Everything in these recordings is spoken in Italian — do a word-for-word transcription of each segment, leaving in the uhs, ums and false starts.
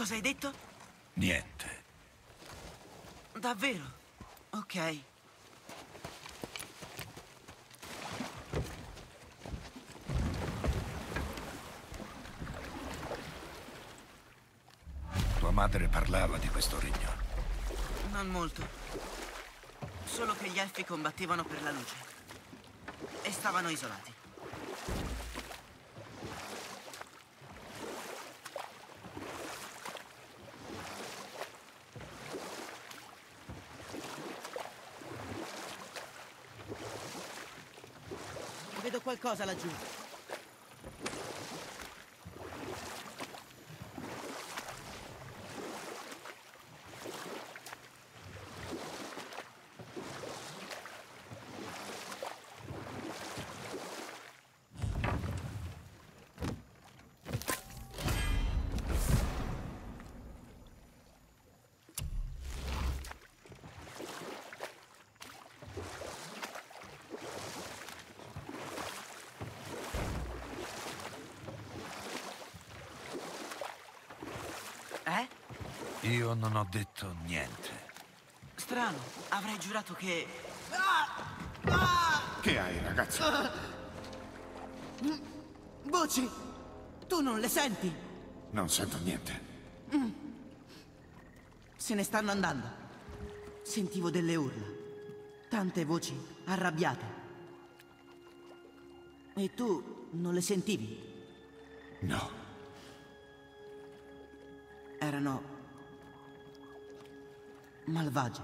Cosa hai detto? Niente. Davvero? Ok. Tua madre parlava di questo regno. Non molto. Solo che gli elfi combattevano per la luce. E stavano isolati. Vedo qualcosa laggiù. Eh? Io non ho detto niente. Strano, avrei giurato che... Che hai, ragazzo? Voci! Tu non le senti? Non sento niente. Se ne stanno andando. Sentivo delle urla. Tante voci arrabbiate. E tu non le sentivi? No. Erano... malvagie.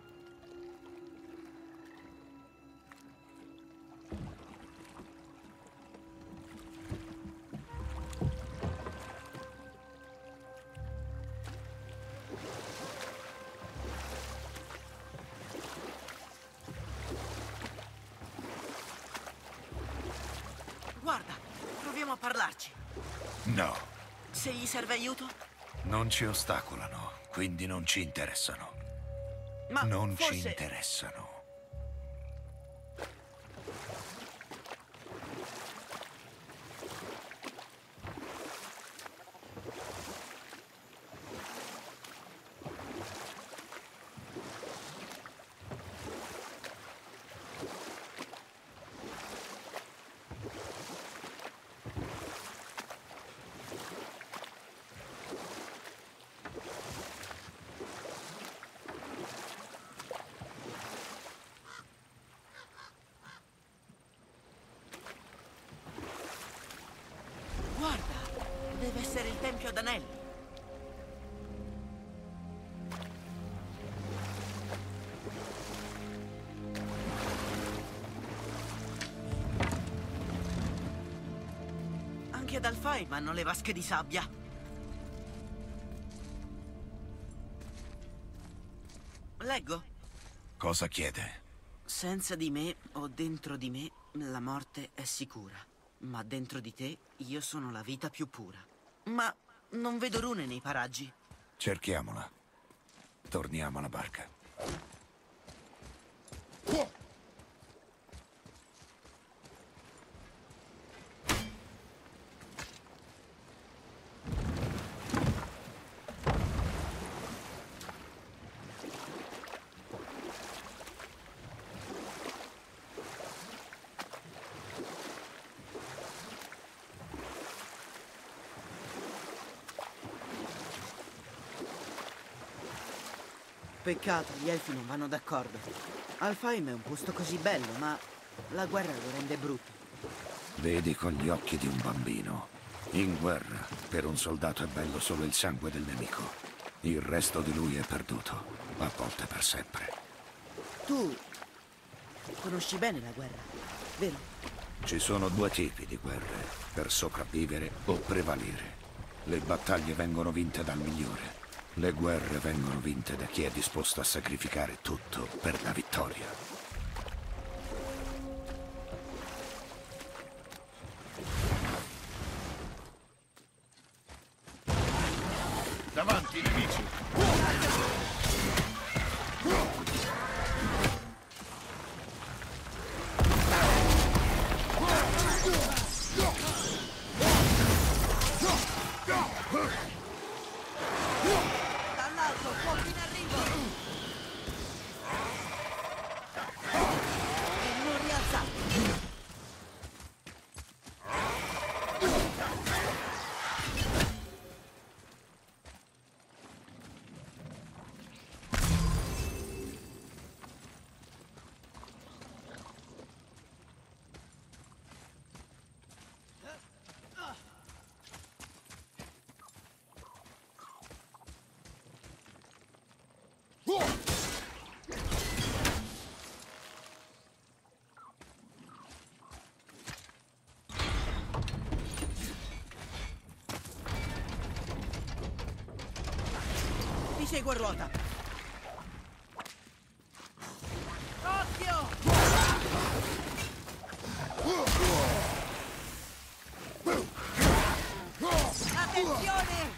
Guarda, proviamo a parlarci. No, Se gli serve aiuto? non ci ostacolano, quindi non ci interessano. Ma Non ci forse... interessano. Guarda, deve essere il Tempio ad Anelli. Anche ad Alfheim hanno le vasche di sabbia. Leggo. Cosa chiede? Senza di me o dentro di me la morte è sicura. Ma dentro di te io sono la vita più pura. Ma non vedo rune nei paraggi. Cerchiamola. Torniamo alla barca. Peccato, gli elfi non vanno d'accordo. Alfheim è un posto così bello, ma la guerra lo rende brutto. Vedi con gli occhi di un bambino. In guerra, per un soldato è bello solo il sangue del nemico. Il resto di lui è perduto, a volte per sempre. Tu conosci bene la guerra, vero? Ci sono due tipi di guerre, per sopravvivere o prevalere. Le battaglie vengono vinte dal migliore. Le guerre vengono vinte da chi è disposto a sacrificare tutto per la vittoria. Davanti, nemici! seguo a ruota. Occhio! Attenzione!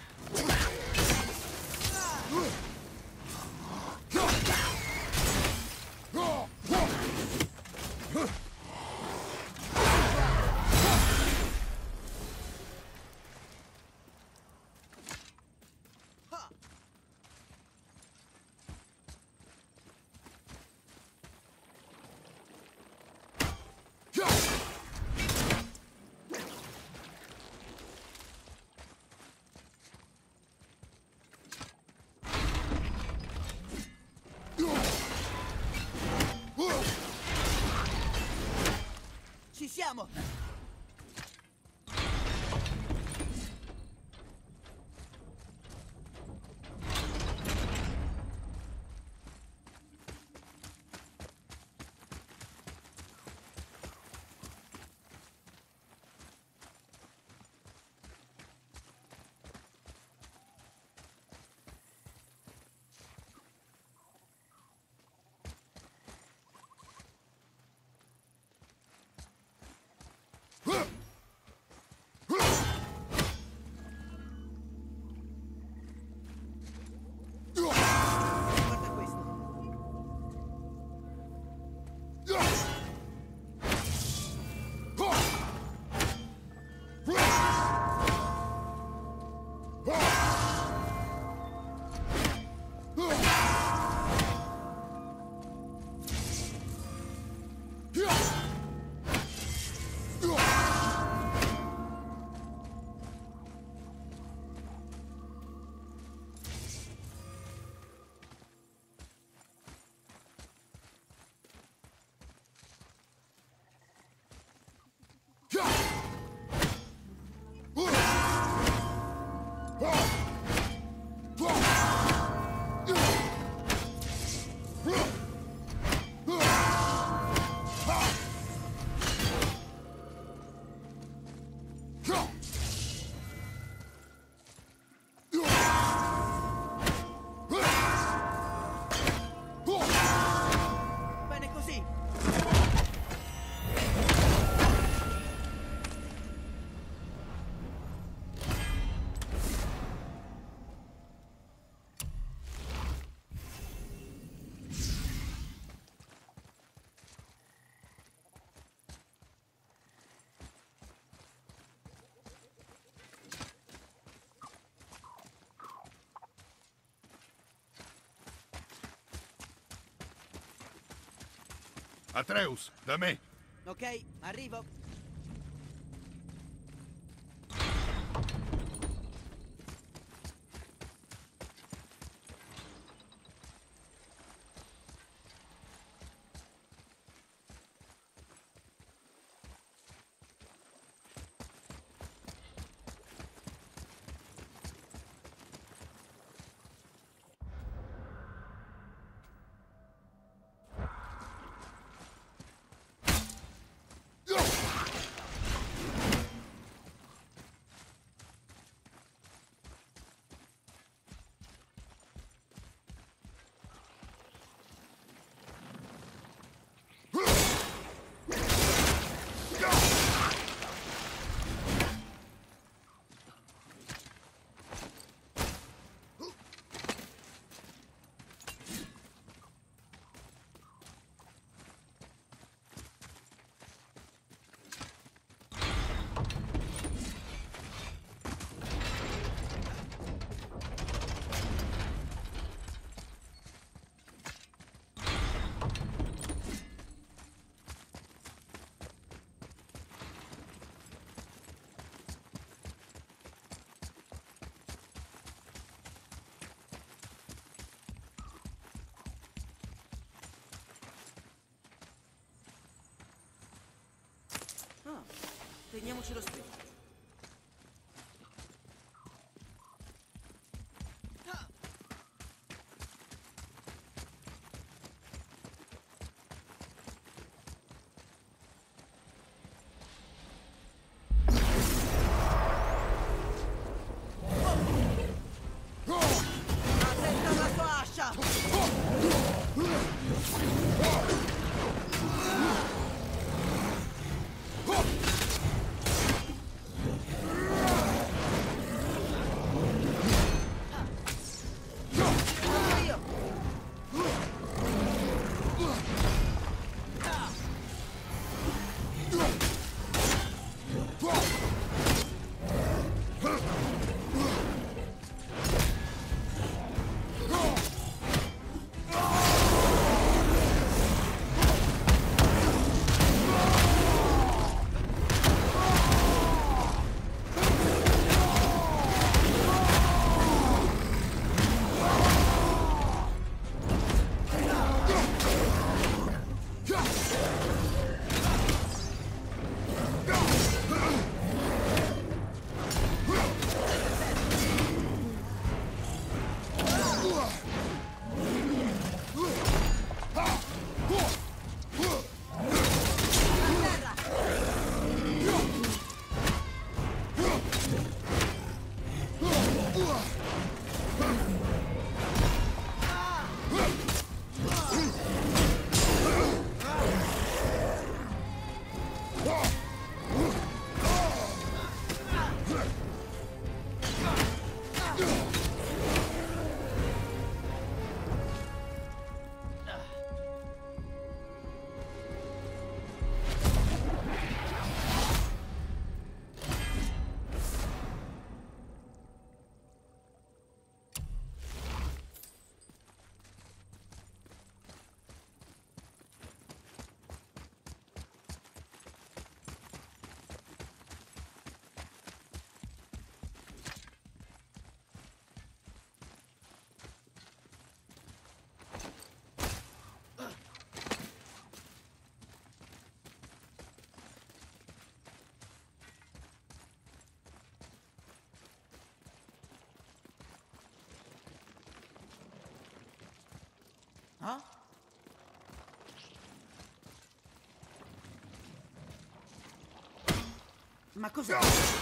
Ci siamo! Guarda questo. Bene così. Atreus, da me. Ok, arrivo. Ah, teniamoci lo spirito. Attenta alla Ah? Ma cos'è?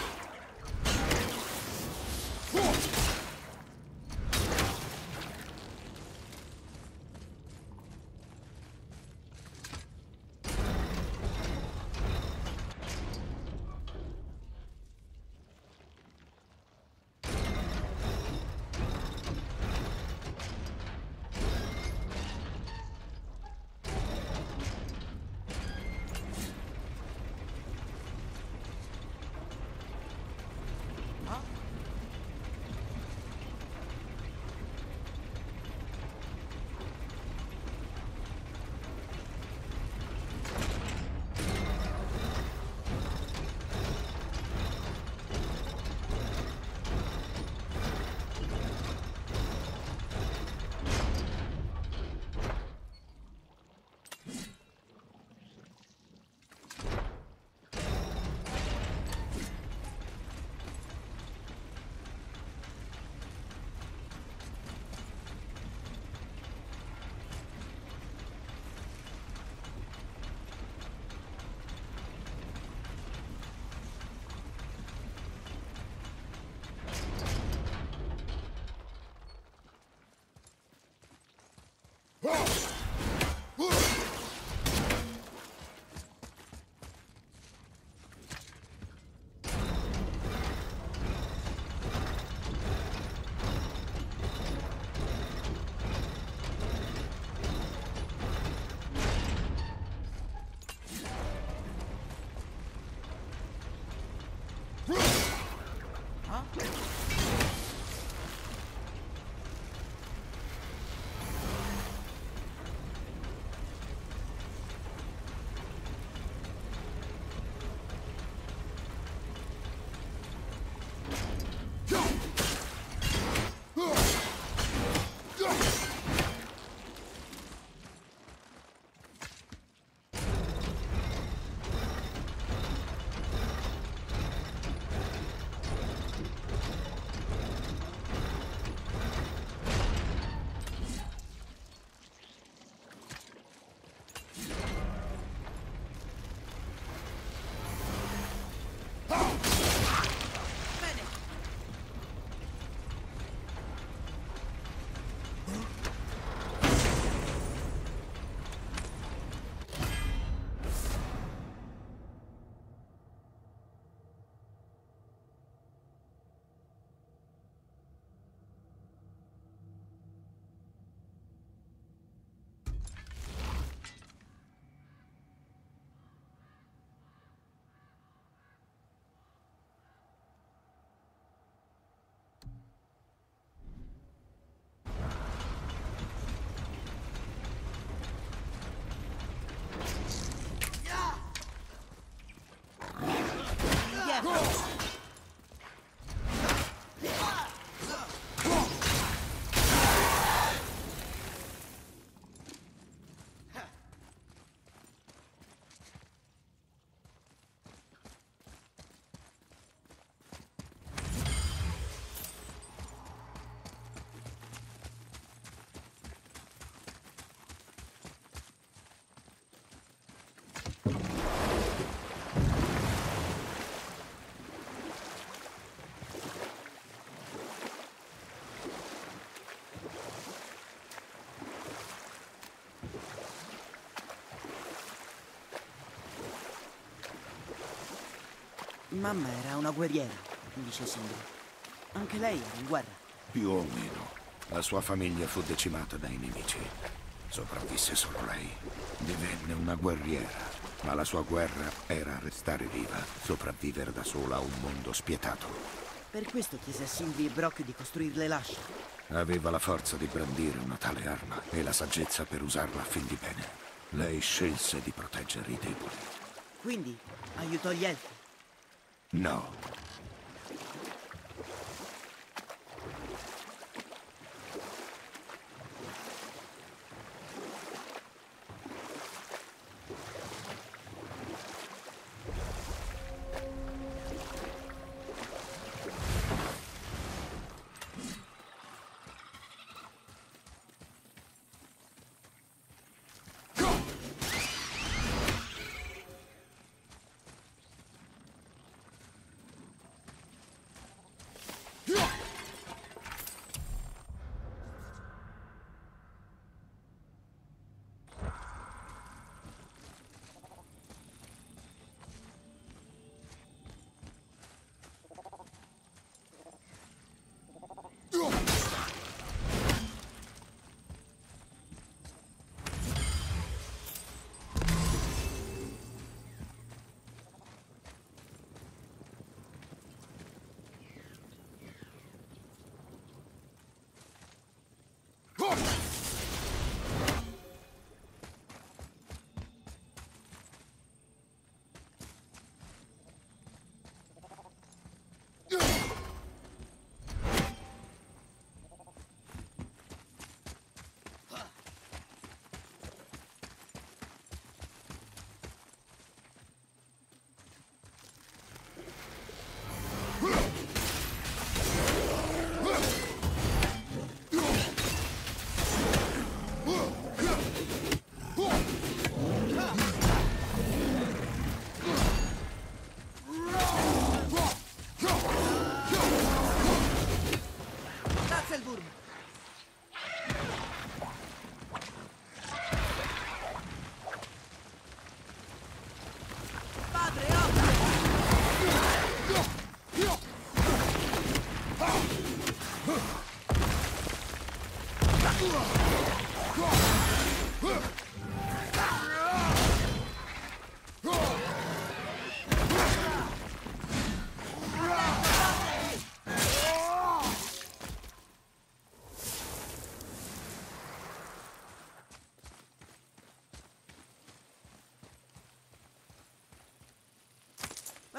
Mamma era una guerriera, dice Sindri. Anche lei era in guerra. Più o meno. La sua famiglia fu decimata dai nemici. Sopravvisse solo lei. Divenne una guerriera, ma la sua guerra era restare viva, sopravvivere da sola a un mondo spietato. Per questo chiese a Sindri e Brock di costruirle l'ascia. Aveva la forza di brandire una tale arma e la saggezza per usarla a fin di bene. Lei scelse di proteggere i deboli. Quindi aiutò gli elfi? No.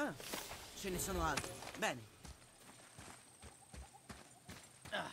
Ah, ce ne sono altri. Bene. Ah.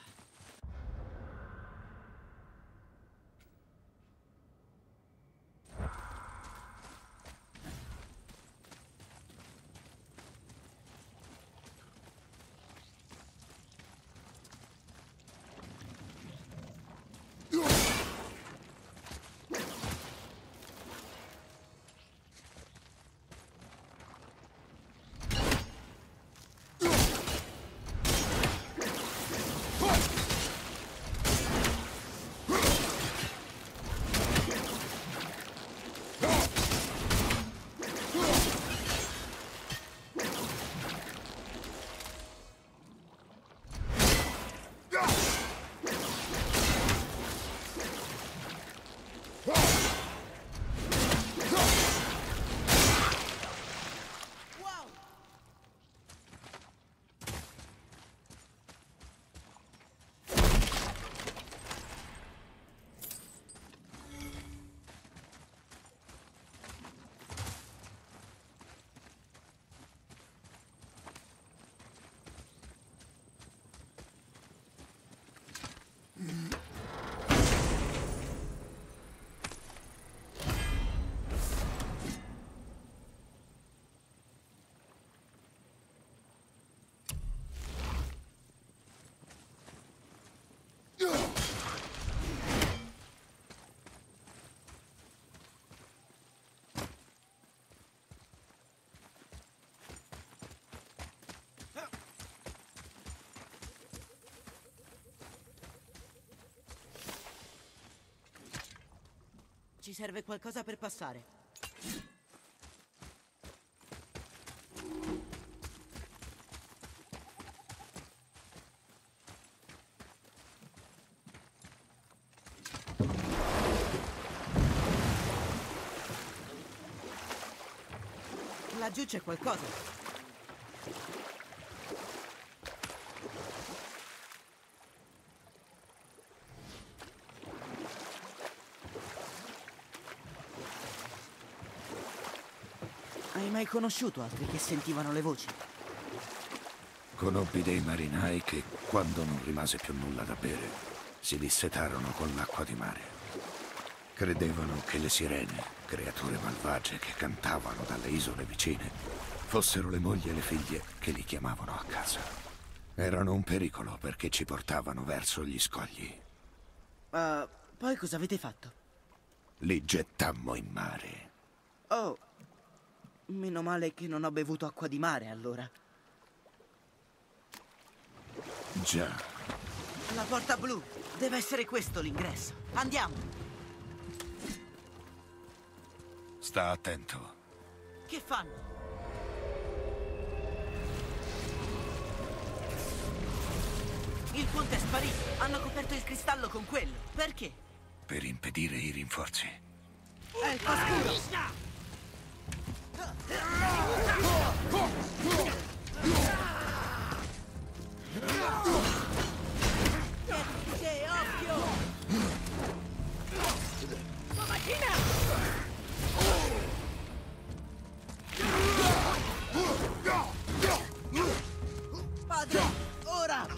Ci serve qualcosa per passare. Laggiù c'è qualcosa. Hai mai conosciuto altri che sentivano le voci? Conobbi dei marinai che, quando non rimase più nulla da bere, si dissetarono con l'acqua di mare. Credevano che le sirene, creature malvagie che cantavano dalle isole vicine, fossero le mogli e le figlie che li chiamavano a casa. Erano un pericolo perché ci portavano verso gli scogli. Uh, poi cosa avete fatto? Li gettammo in mare. Oh, meno male che non ho bevuto acqua di mare, allora. Già. La porta blu. Deve essere questo l'ingresso. Andiamo. Sta attento. Che fanno? Il ponte è sparito. Hanno coperto il cristallo con quello. Perché? Per impedire i rinforzi. È il pascuro! Che occhio! La macchina! Padre, ora!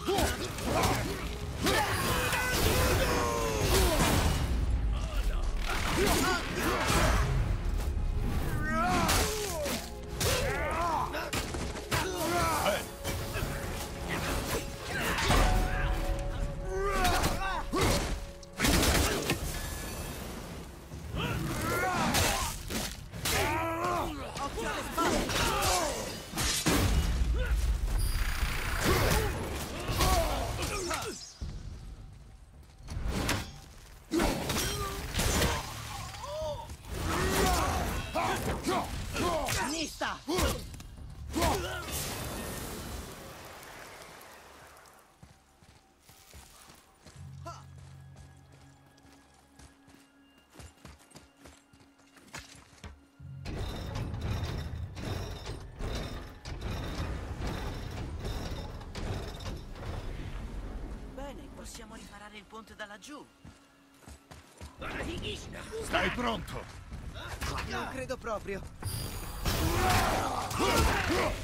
Nista! Bene, possiamo riparare il ponte da laggiù. Stai pronto? Non credo proprio.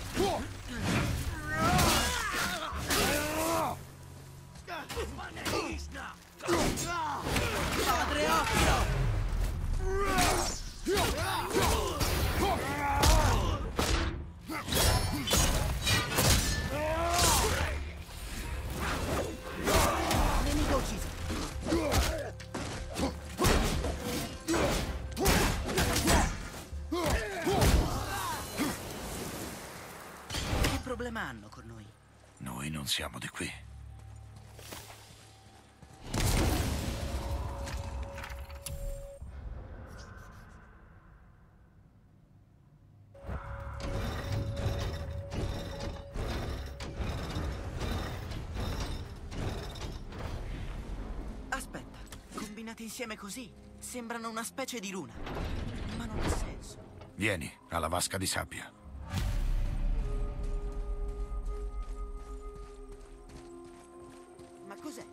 problema hanno con noi? Noi non siamo di qui. Aspetta, combinati insieme così, sembrano una specie di runa. Ma non ha senso. Vieni, alla vasca di sabbia. Ma cos'è?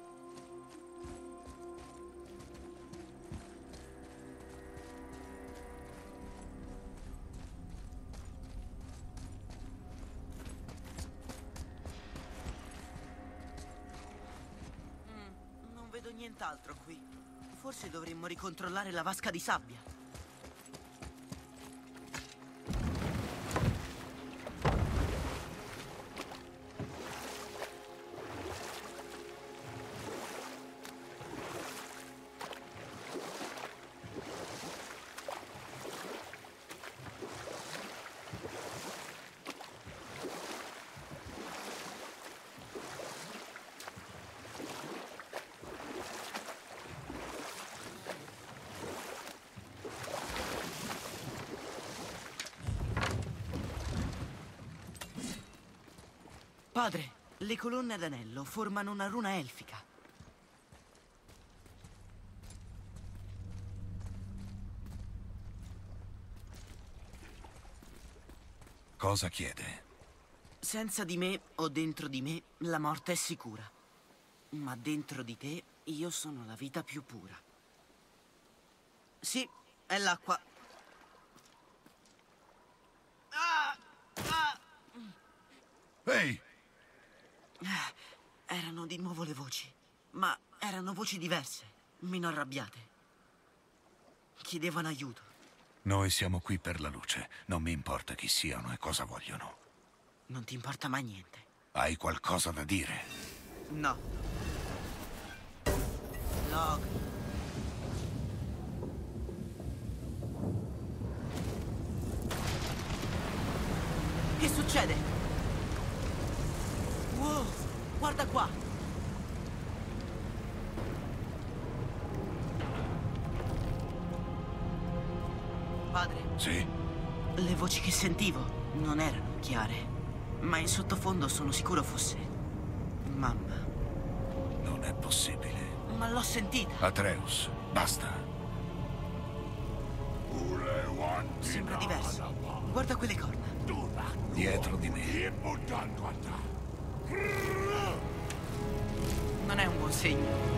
Mm, non vedo nient'altro qui. Forse dovremmo ricontrollare la vasca di sabbia. Padre, le colonne ad anello formano una runa elfica. Cosa chiede? Senza di me o dentro di me la morte è sicura. Ma dentro di te io sono la vita più pura. Sì, è l'acqua. Ah! Ah! Ehi! Erano di nuovo le voci, ma erano voci diverse, meno arrabbiate. Chiedevano aiuto. Noi siamo qui per la luce. Non mi importa chi siano e cosa vogliono. Non ti importa mai niente? Hai qualcosa da dire? No. Log. Che succede? Wow, guarda qua! Padre? Sì? Le voci che sentivo non erano chiare, ma in sottofondo sono sicuro fosse mamma. Non è possibile. Ma l'ho sentita. Atreus, basta. Sembra diverso. Guarda quelle corna. Dietro di me. Non è un buon segno.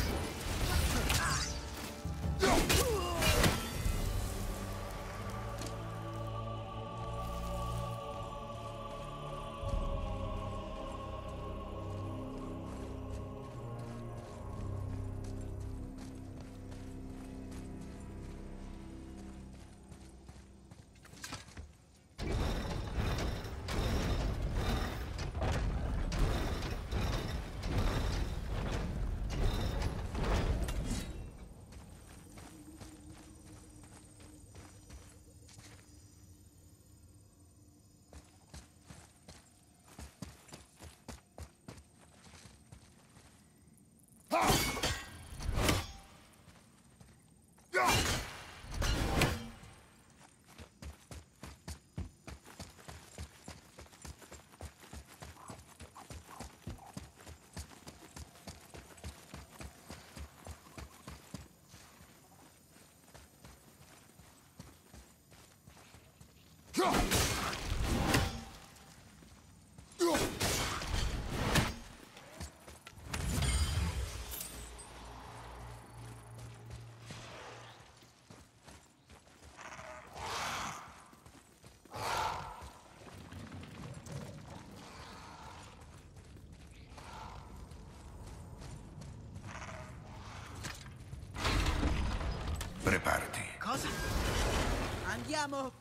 Preparati. Cosa? Andiamo!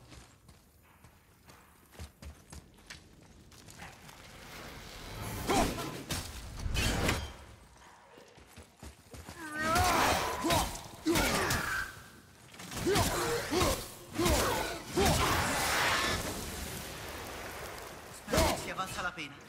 Spero che sia valsa la pena.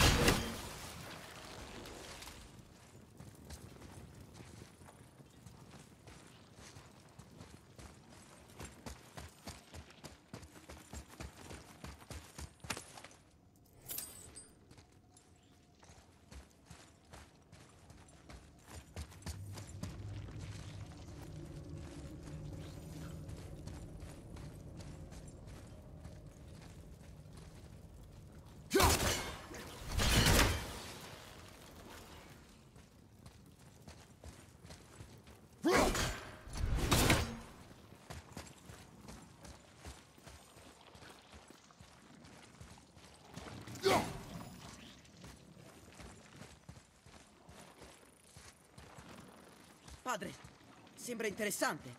Padre, sembra interessante.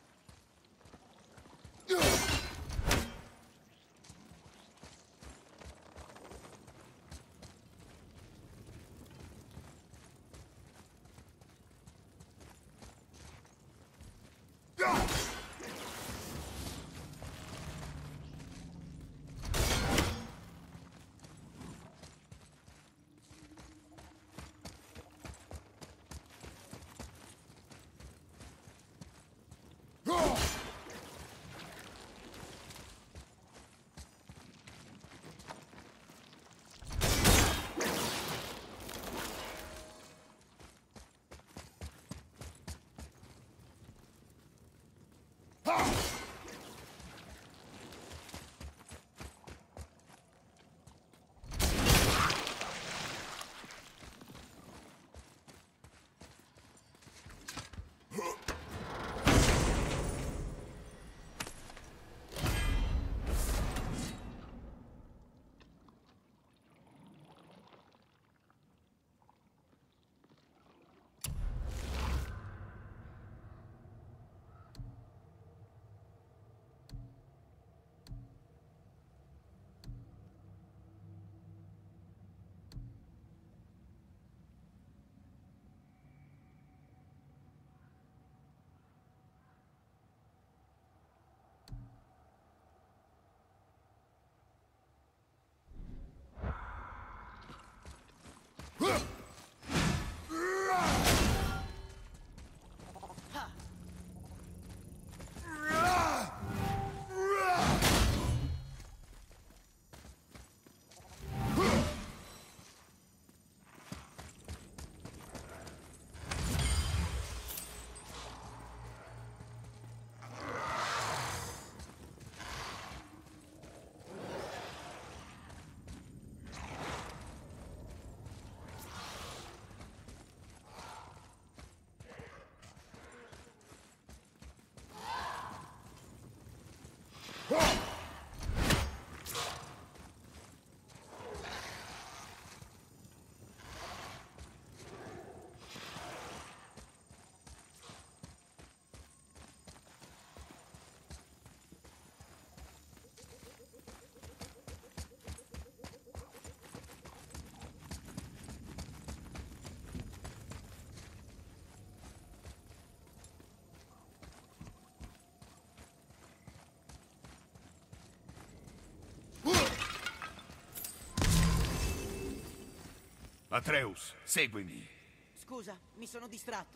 Atreus, seguimi. Scusa, mi sono distratto.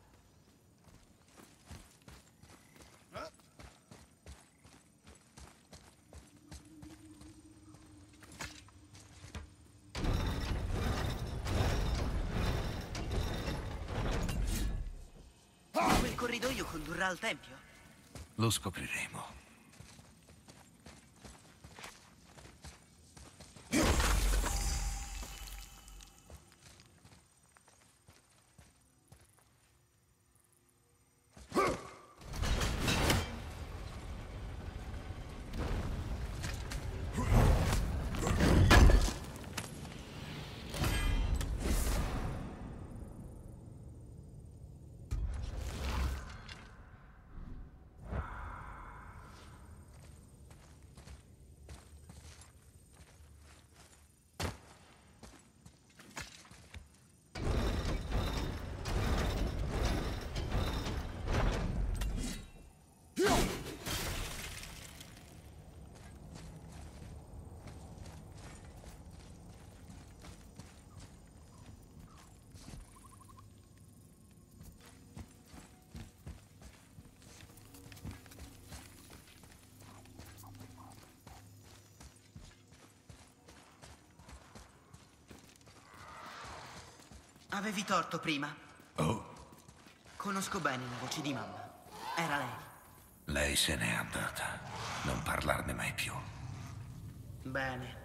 Quel corridoio condurrà al tempio? Lo scopriremo. Avevi torto prima. Oh, Conosco bene la voce di mamma. Era lei. lei se n'è andata. Non parlarne mai più. Bene.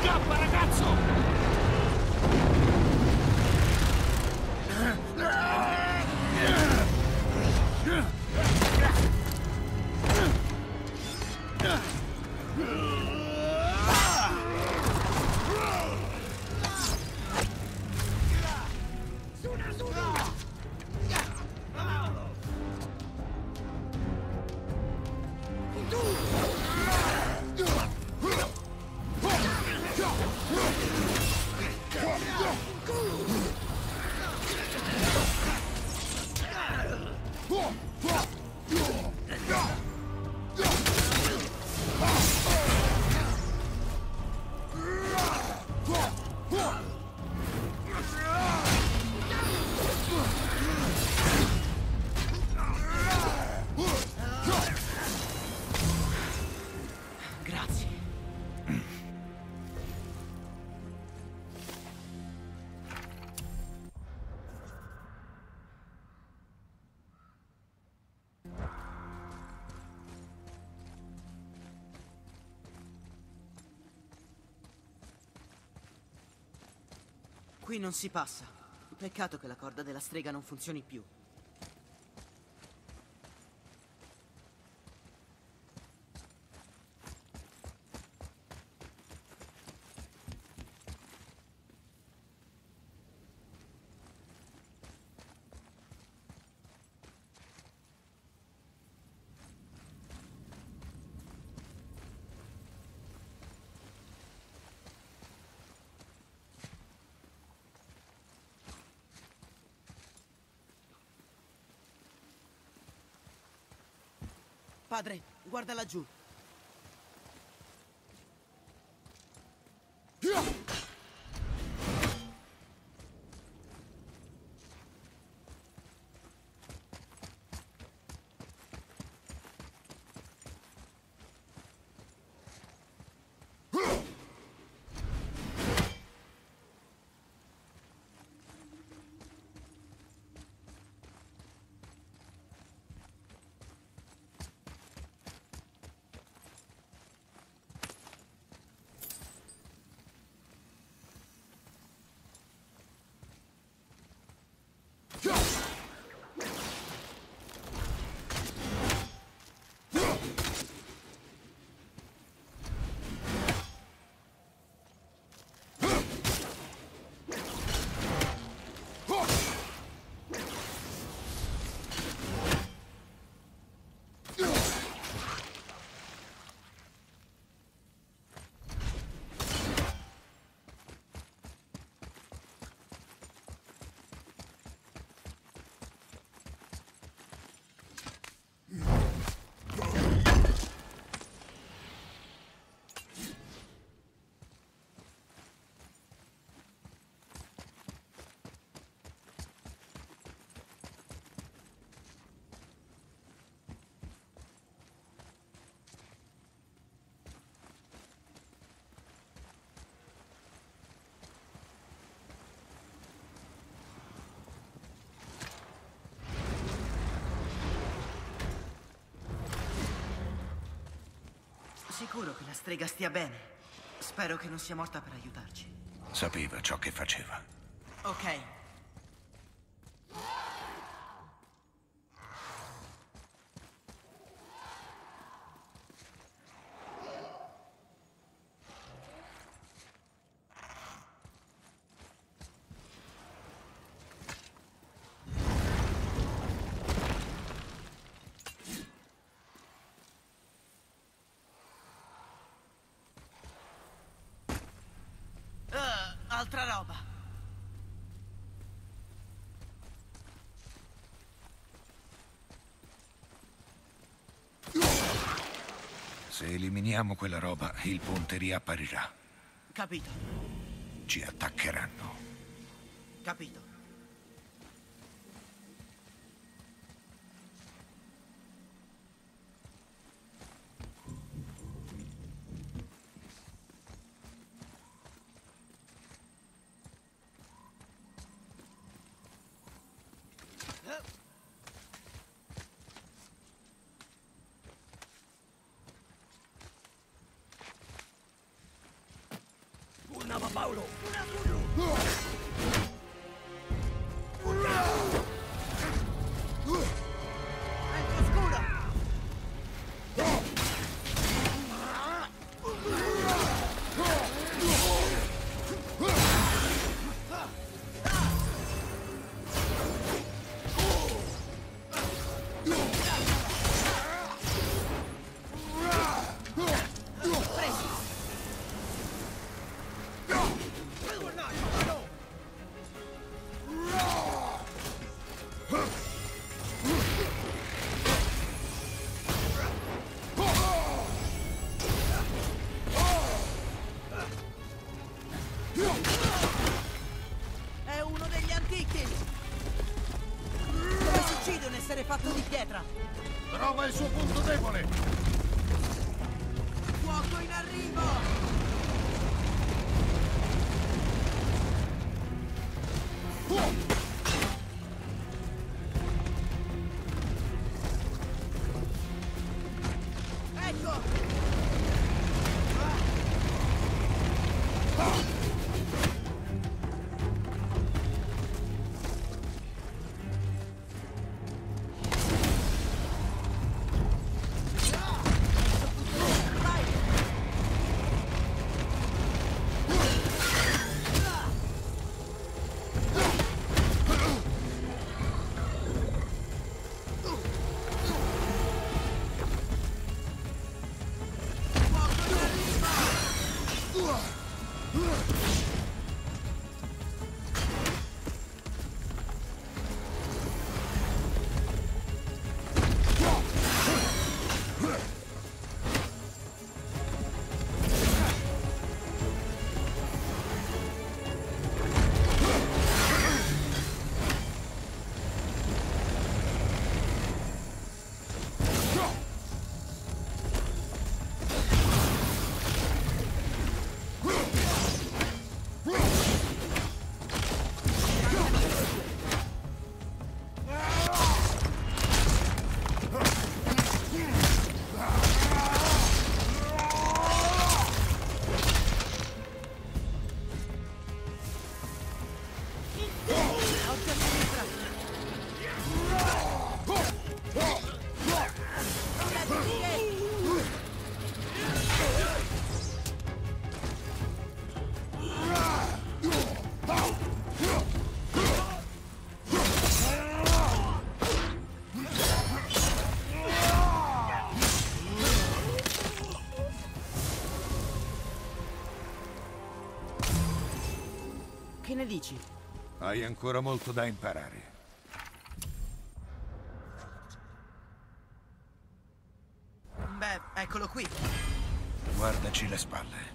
Scappa, ragazzo! Qui non si passa. Peccato che la corda della strega non funzioni più. Padre, guarda laggiù. Sicuro che la strega stia bene. Spero che non sia morta per aiutarci. Sapeva ciò che faceva. Ok. Altra roba. Se eliminiamo quella roba, il ponte riapparirà. Capito. Ci attaccheranno. Capito. Tornava Paolo! Ecco oscura! È uno degli antichi! Come si uccide un essere fatto di pietra? Trova il suo punto debole! Fuoco in arrivo! Ecco! Che ne dici? Hai ancora molto da imparare. Beh, eccolo qui. Guardaci le spalle.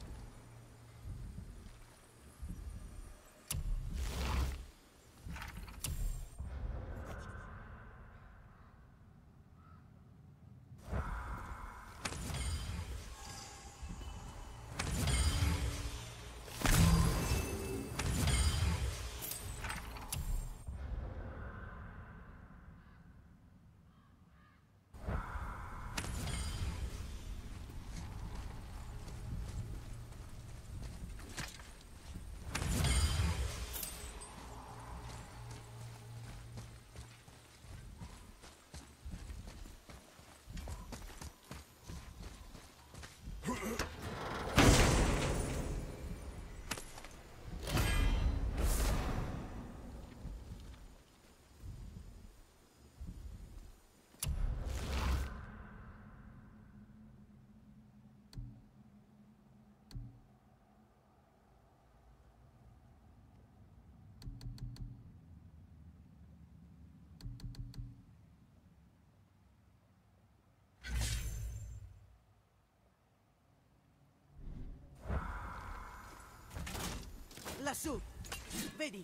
Lassù! Vedi?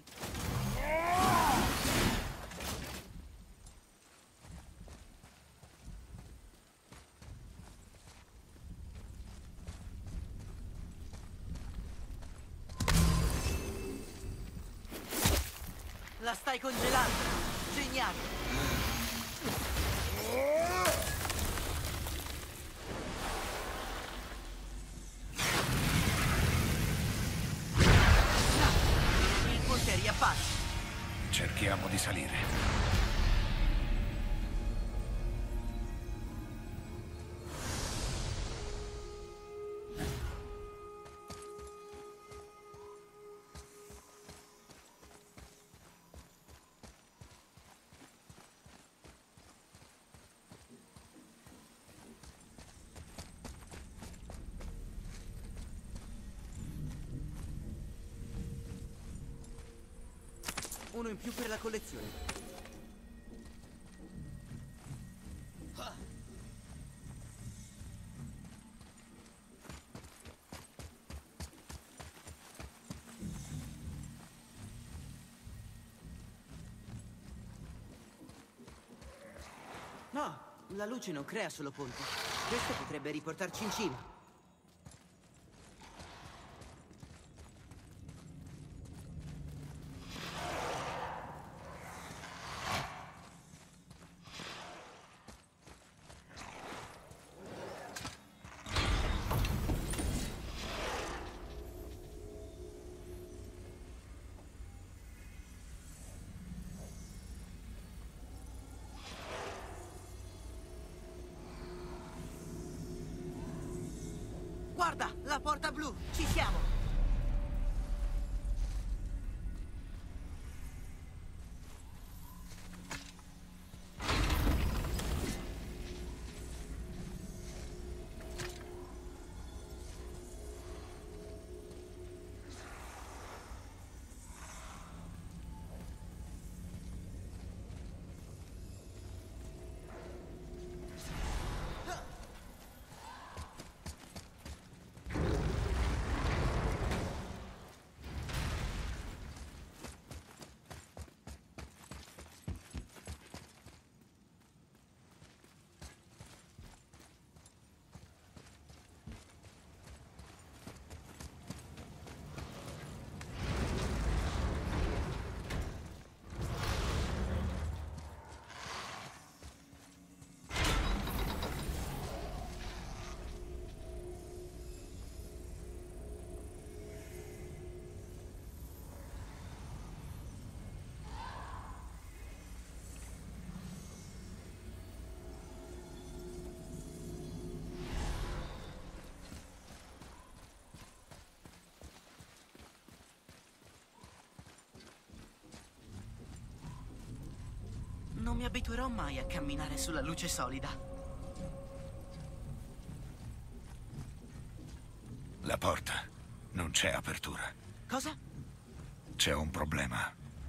La stai congelando! Geniale! farsi? Cerchiamo di salire. Uno in più per la collezione. No, la luce non crea solo ponti. Questo potrebbe riportarci in cima. Guarda, la porta blu! Ci siamo! Non mi abituerò mai a camminare sulla luce solida. La porta. Non c'è apertura. Cosa? C'è un problema.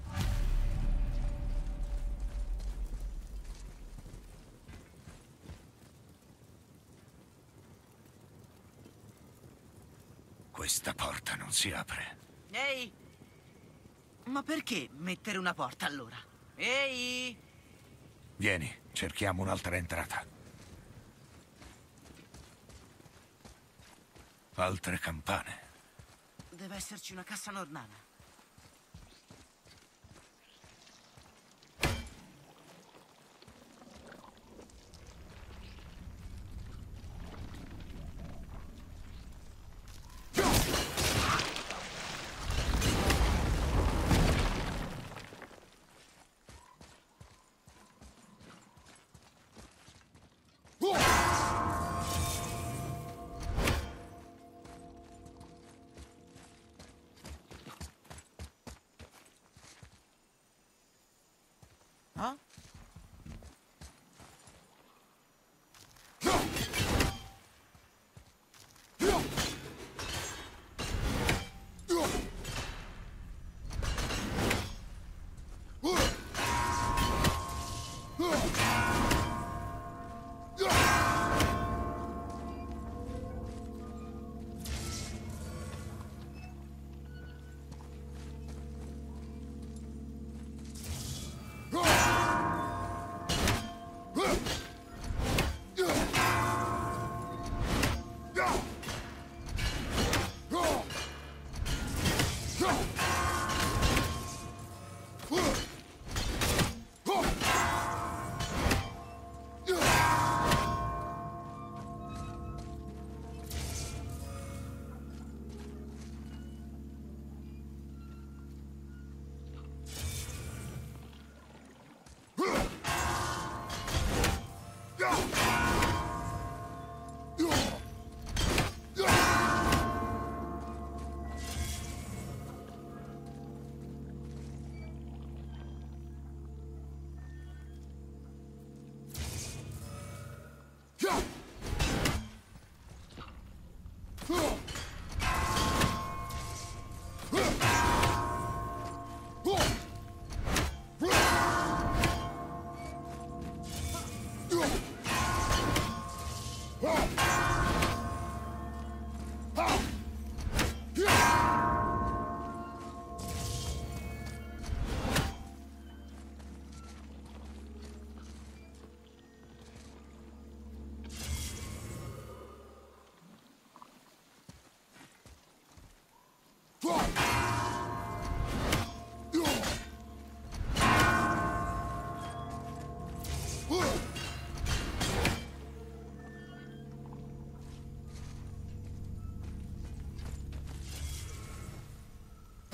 Questa porta non si apre. Ehi! Ma perché mettere una porta allora? Ehi! Vieni, cerchiamo un'altra entrata. Altre campane. Deve esserci una cassa nornana.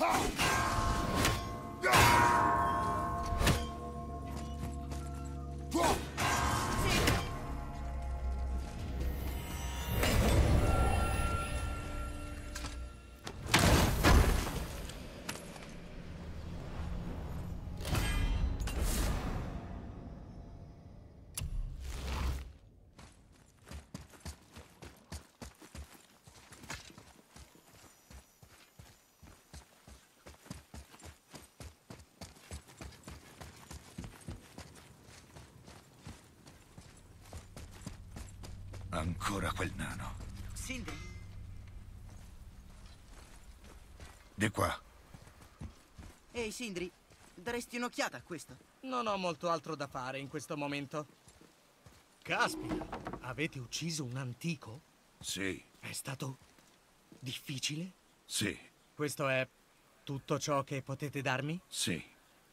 Ancora quel nano. Sindri? Di qua. Ehi, Sindri, daresti un'occhiata a questo? Non ho molto altro da fare in questo momento. Caspita, avete ucciso un antico? Sì, È stato difficile? sì, Questo è tutto ciò che potete darmi? sì.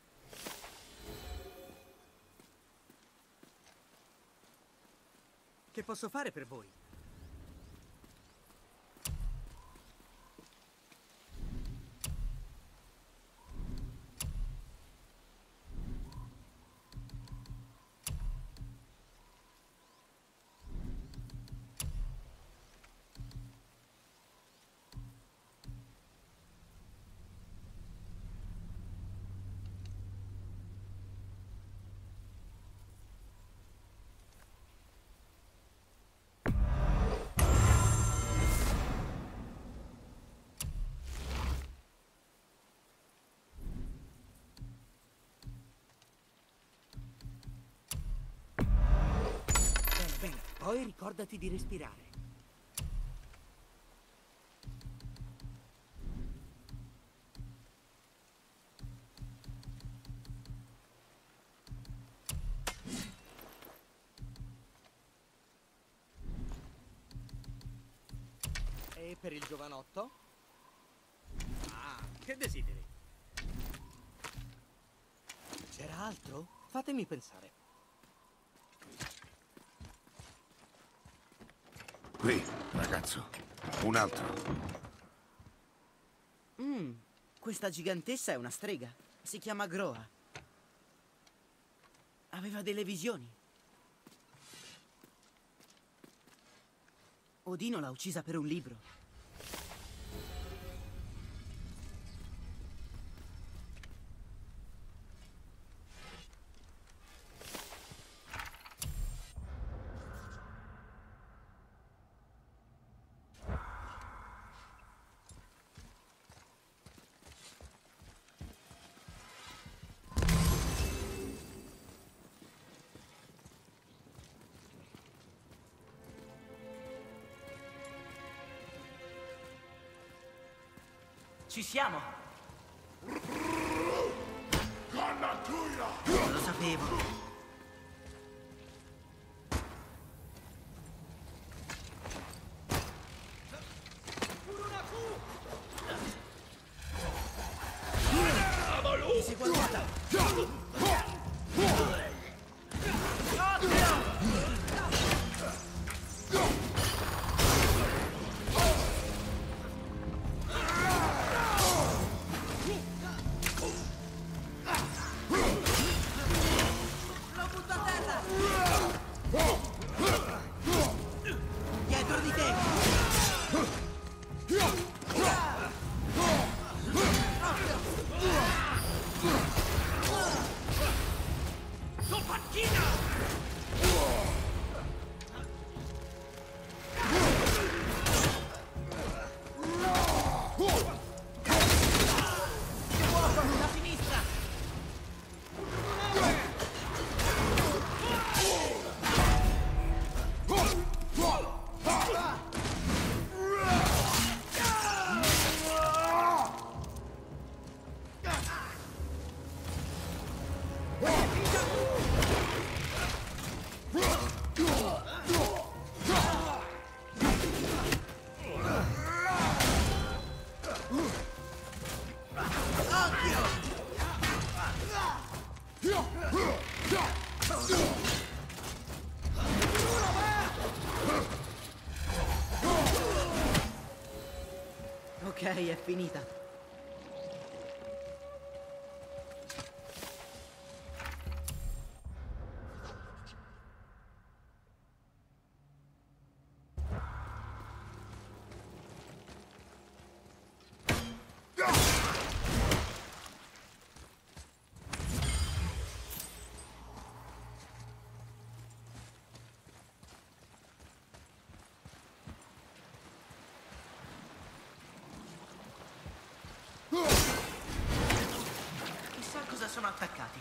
Che posso fare per voi? Bene, bene. Poi ricordati di respirare. E per il giovanotto? Ah, che desideri? C'era altro? Fatemi pensare. Qui, ragazzo. Un altro. Mmm, questa gigantessa è una strega. Si chiama Groa. Aveva delle visioni. Odino l'ha uccisa per un libro. Ci siamo! Lo sapevo! Ti seguo guardata! Dietro di te! Da sinistra! Ok, è finita. cosa sono attaccati.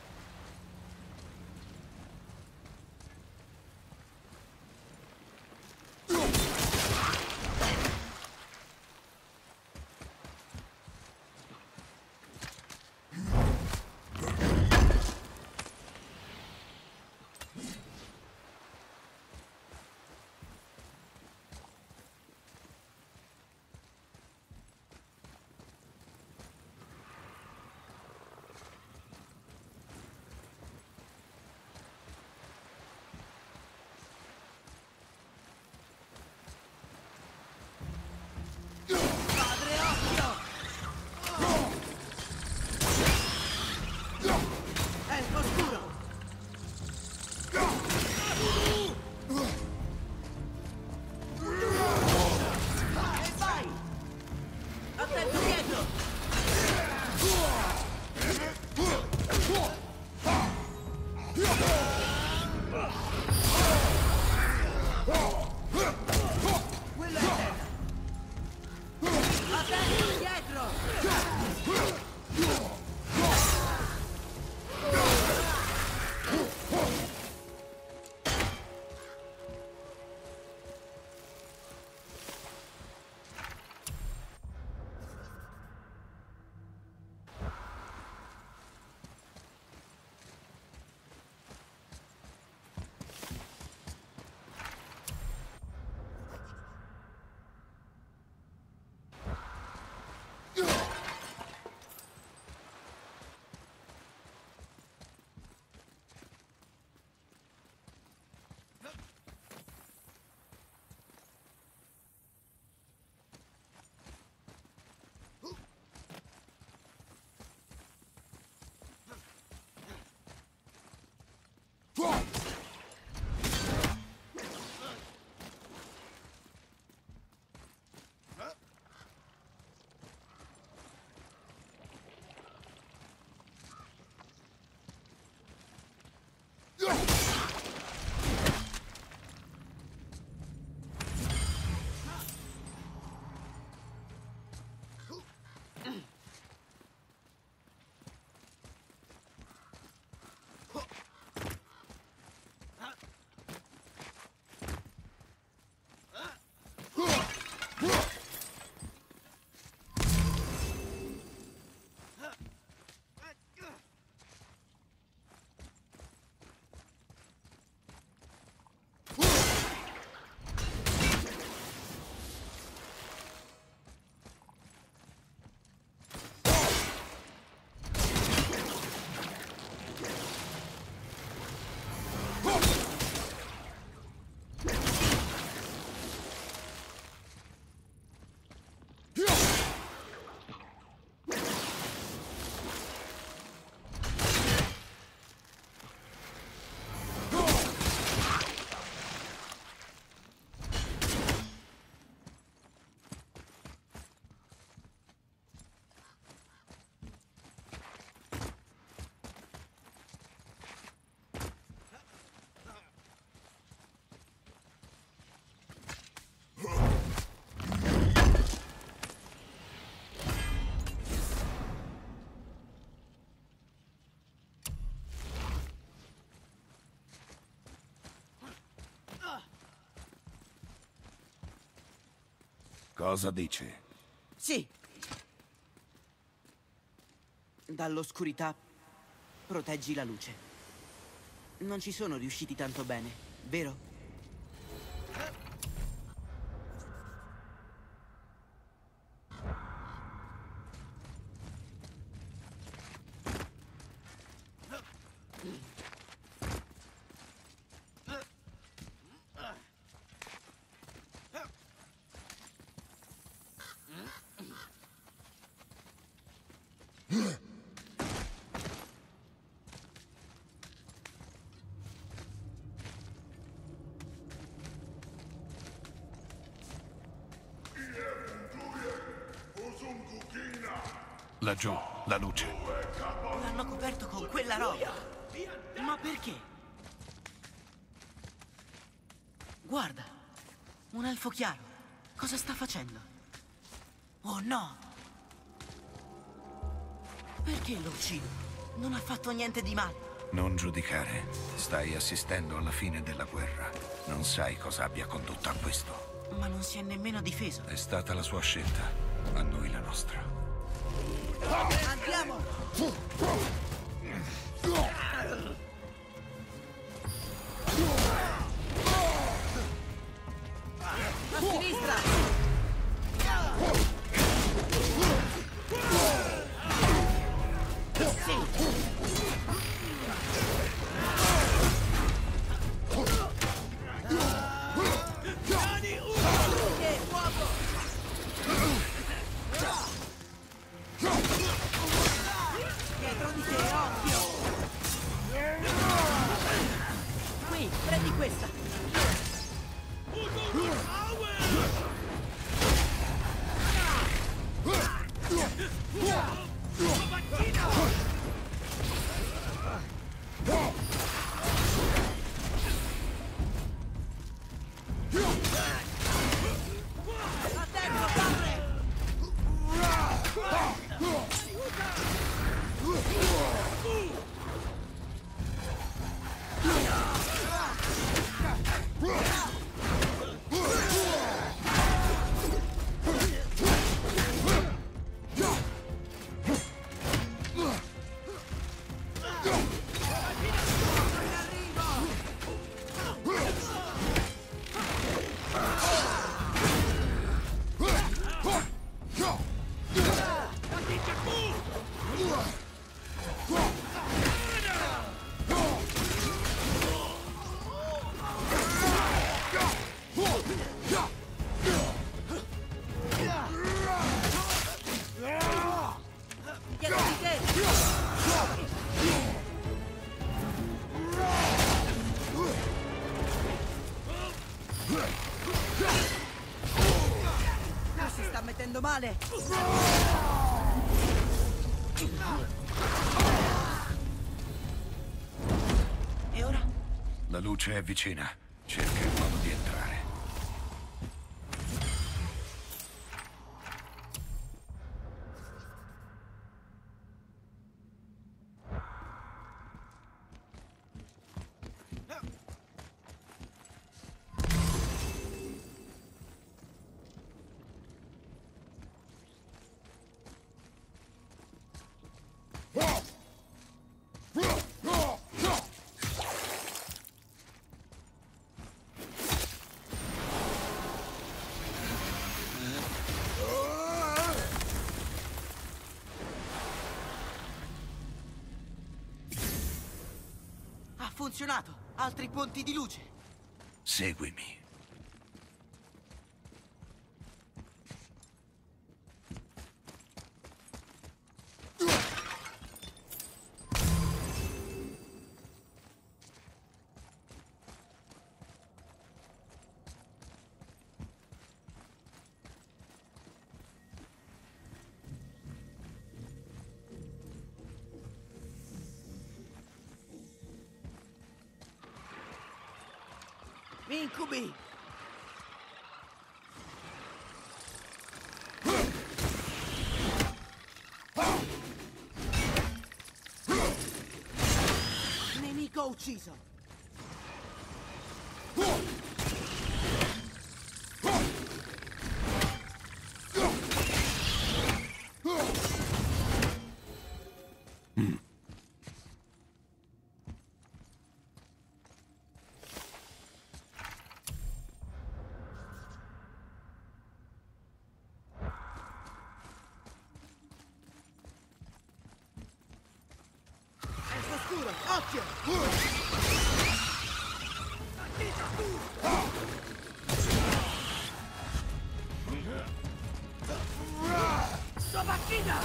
Cosa dice? Sì. Dall'oscurità proteggi la luce. Non ci sono riusciti tanto bene, vero? Laggiù, la luce. L'hanno coperto con quella roba. Ma perché? Guarda, un elfo chiaro. Cosa sta facendo? Oh no! Perché lo uccido? Non ha fatto niente di male. Non giudicare. Stai assistendo alla fine della guerra. Non sai cosa abbia condotto a questo. Ma non si è nemmeno difeso. È stata la sua scelta. A noi la nostra. Andiamo! A sinistra! Dietro di te, occhio! Qui, prendi questa! A terra, padre! Dietro di te! Ah, si sta mettendo male! E ora? La luce è vicina. Cerca il modo di entrare. Ha funzionato! Altri ponti di luce! Seguimi. Incubi! Nemico ucciso! Oscuro, occhio! Sobachina!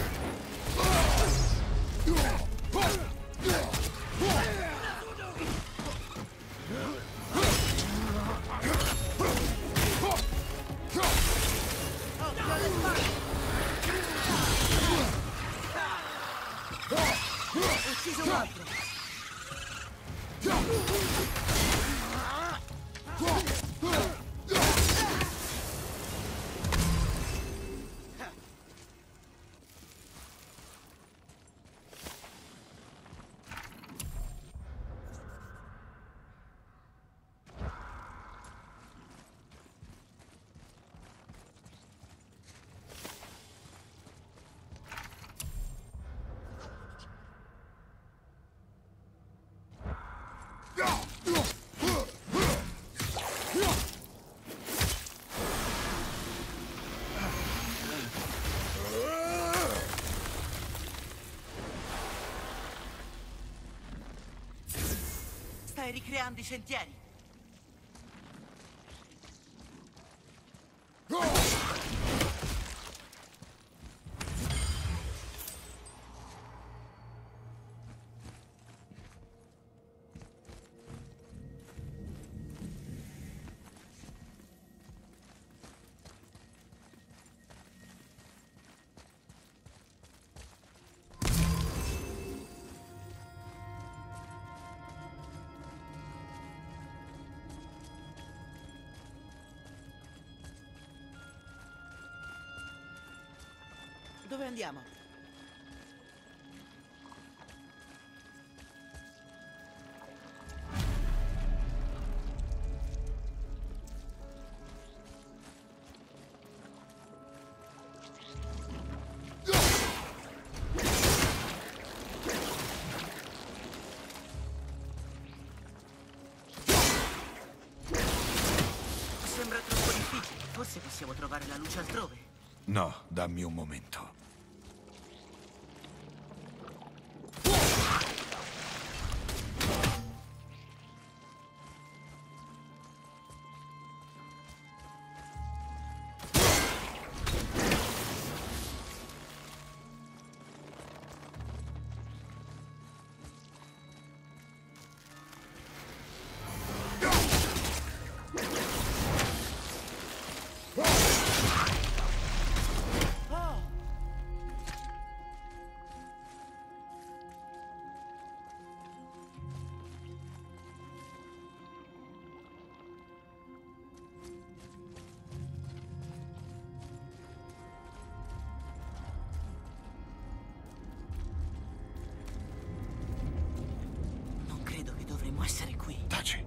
Occhio alle spalle! Ucciso un altro! Stai ricreando i sentieri. Dove andiamo? Sembra troppo difficile. Forse possiamo trovare la luce altrove. No, dammi un momento. Essere qui. Taci.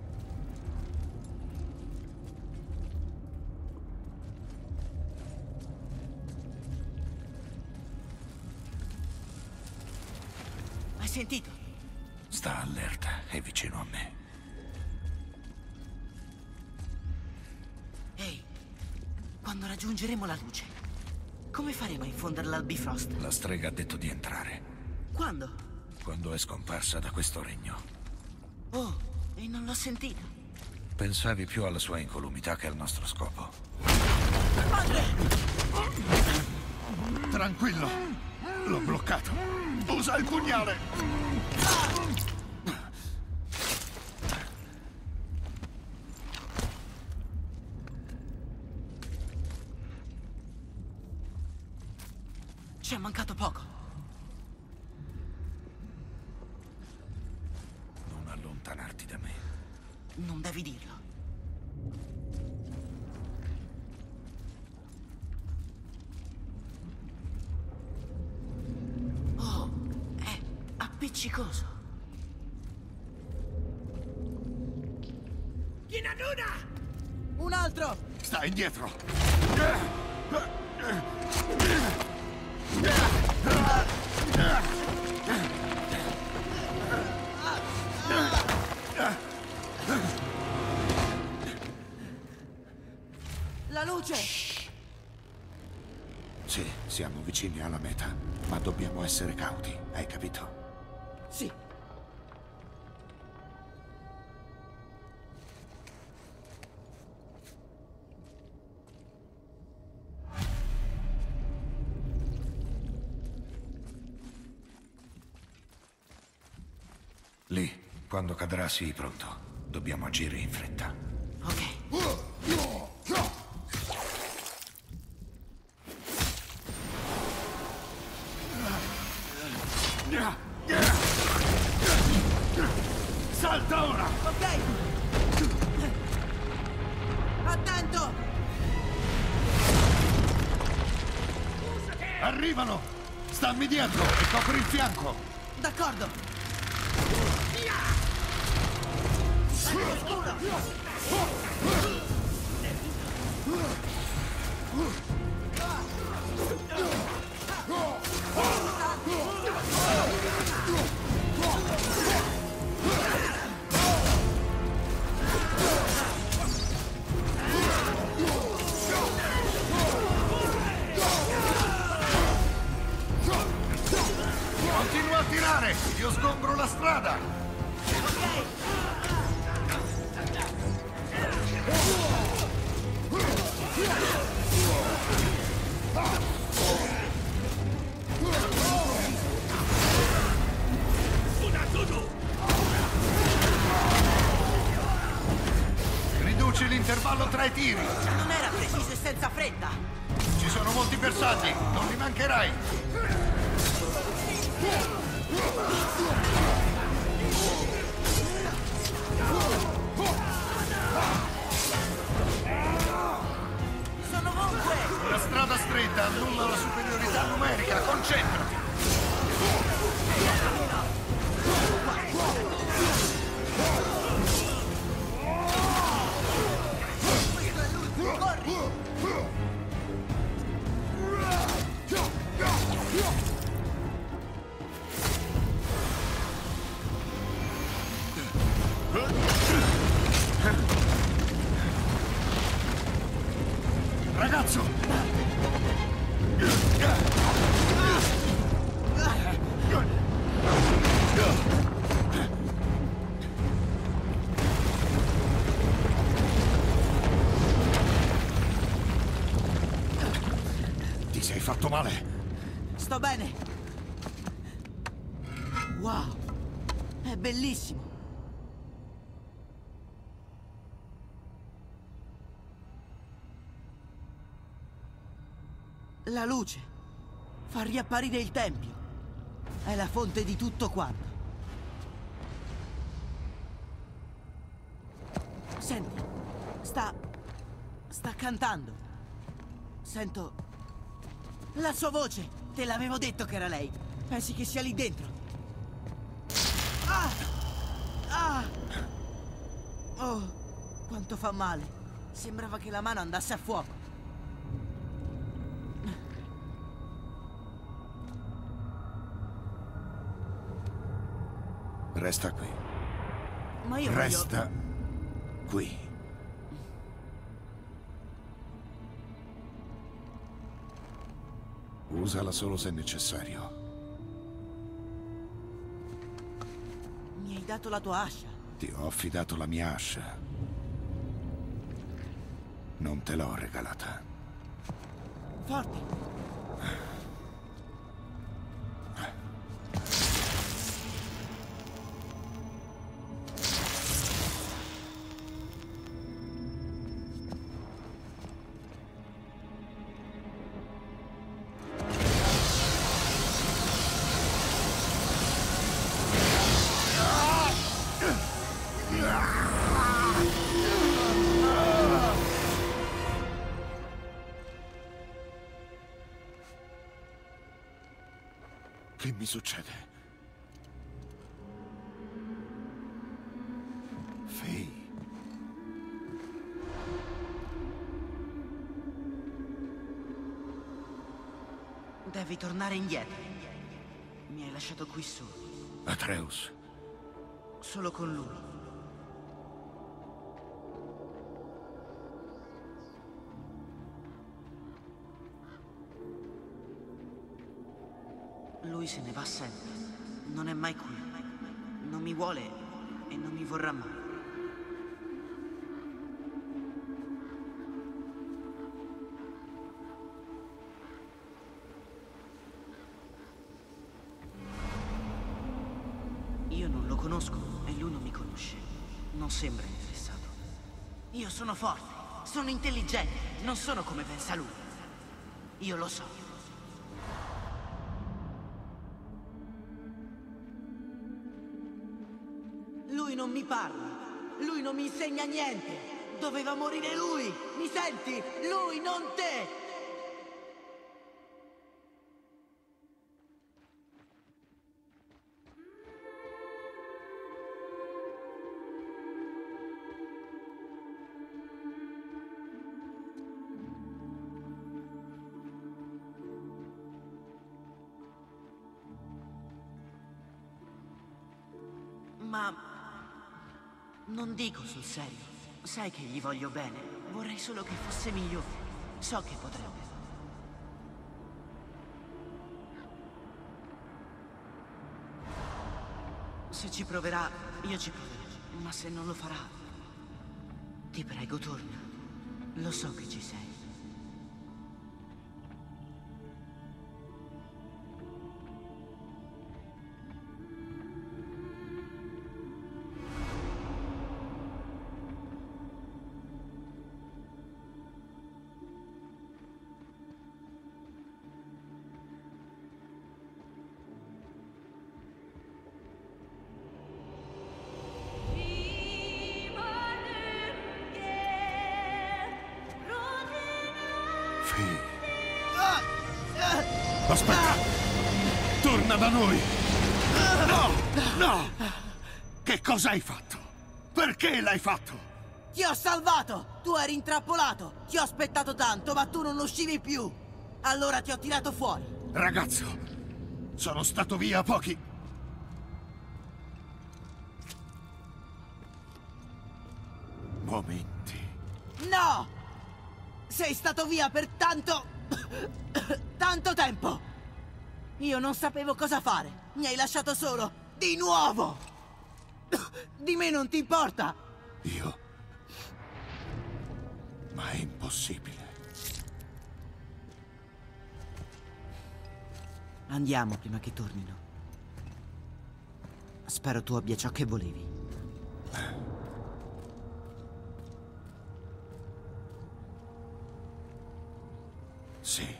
Hai sentito? Sta allerta, è vicino a me. Ehi, quando raggiungeremo la luce, come faremo a infonderla al Bifrost? La strega ha detto di entrare. Quando? Quando è scomparsa da questo regno. Oh, e non l'ho sentita. Pensavi più alla sua incolumità che al nostro scopo. Padre! Tranquillo. L'ho bloccato. Usa il pugnale. Ci è mancato poco. Allontanarti da me. Non devi dirlo. Oh, è appiccicoso. Kinanuna! Un altro! Sta indietro. La luce! Sì, siamo vicini alla meta, ma dobbiamo essere cauti, hai capito? Sì. Lì, quando cadrà, sii pronto. Dobbiamo agire in fretta. Ok. Salta ora! Ok! Attento! Arrivano! Stammi dietro e copri il fianco! D'accordo! Continua a tirare! Io sgombro la strada! Ok! Riduci l'intervallo tra i tiri. Non era preciso e senza fretta. Ci sono molti bersagli, non li mancherai. Sono ovunque! La strada stretta annulla la superiorità numerica, concentrati. Corri! Ragazzo! Ti sei fatto male? Sto bene! Wow! È bellissimo! La luce fa riapparire il tempio. È la fonte di tutto quanto. Senti, sta... sta cantando. Sento... la sua voce. Te l'avevo detto che era lei. Pensi che sia lì dentro? Ah! Ah! Oh, quanto fa male. Sembrava che la mano andasse a fuoco. Resta qui. Ma io Resta voglio... qui. Usala solo se necessario. Mi hai dato la tua ascia. Ti ho affidato la mia ascia. Non te l'ho regalata. Forte. Che mi succede? Faye. Devi tornare indietro. Mi hai lasciato qui solo. Atreus. Solo con lui. Lui se ne va sempre. Non è mai qui. Non mi vuole e non mi vorrà mai. Io non lo conosco e lui non mi conosce. Non sembra interessato. Io sono forte, sono intelligente, non sono come pensa lui. Io lo so. Lui non mi parla, lui non mi insegna niente. Doveva morire lui, mi senti? Lui, non te! Ma non dico sul serio. Sai che gli voglio bene. Vorrei solo che fosse migliore. So che potrebbe. Se ci proverà, io ci proverò. Ma se non lo farà, ti prego, torna. Lo so che ci sei. Aspetta! Torna da noi! No! No! Che cosa hai fatto? Perché l'hai fatto? Ti ho salvato! Tu eri intrappolato! Ti ho aspettato tanto, ma tu non uscivi più! Allora ti ho tirato fuori! Ragazzo, sono stato via pochi... momenti. No! Sei stato via per tanto... tanto tempo! Io non sapevo cosa fare! Mi hai lasciato solo! Di nuovo! Di me non ti importa! Io... Ma è impossibile. Andiamo prima che tornino. Spero tu abbia ciò che volevi. Sì.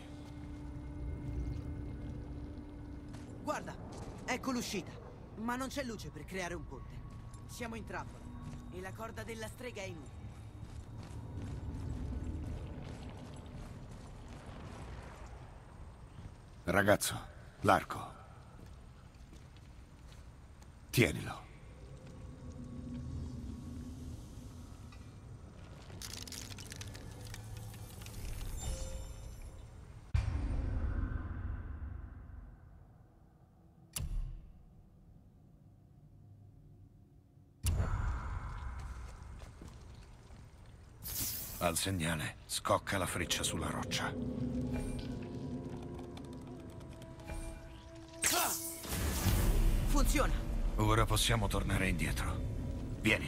Guarda, ecco l'uscita. Ma non c'è luce per creare un ponte. Siamo in trappola. E la corda della strega è inutile. Ragazzo, l'arco. Tienilo. Al segnale, scocca la freccia sulla roccia. Funziona. Ora possiamo tornare indietro. Vieni.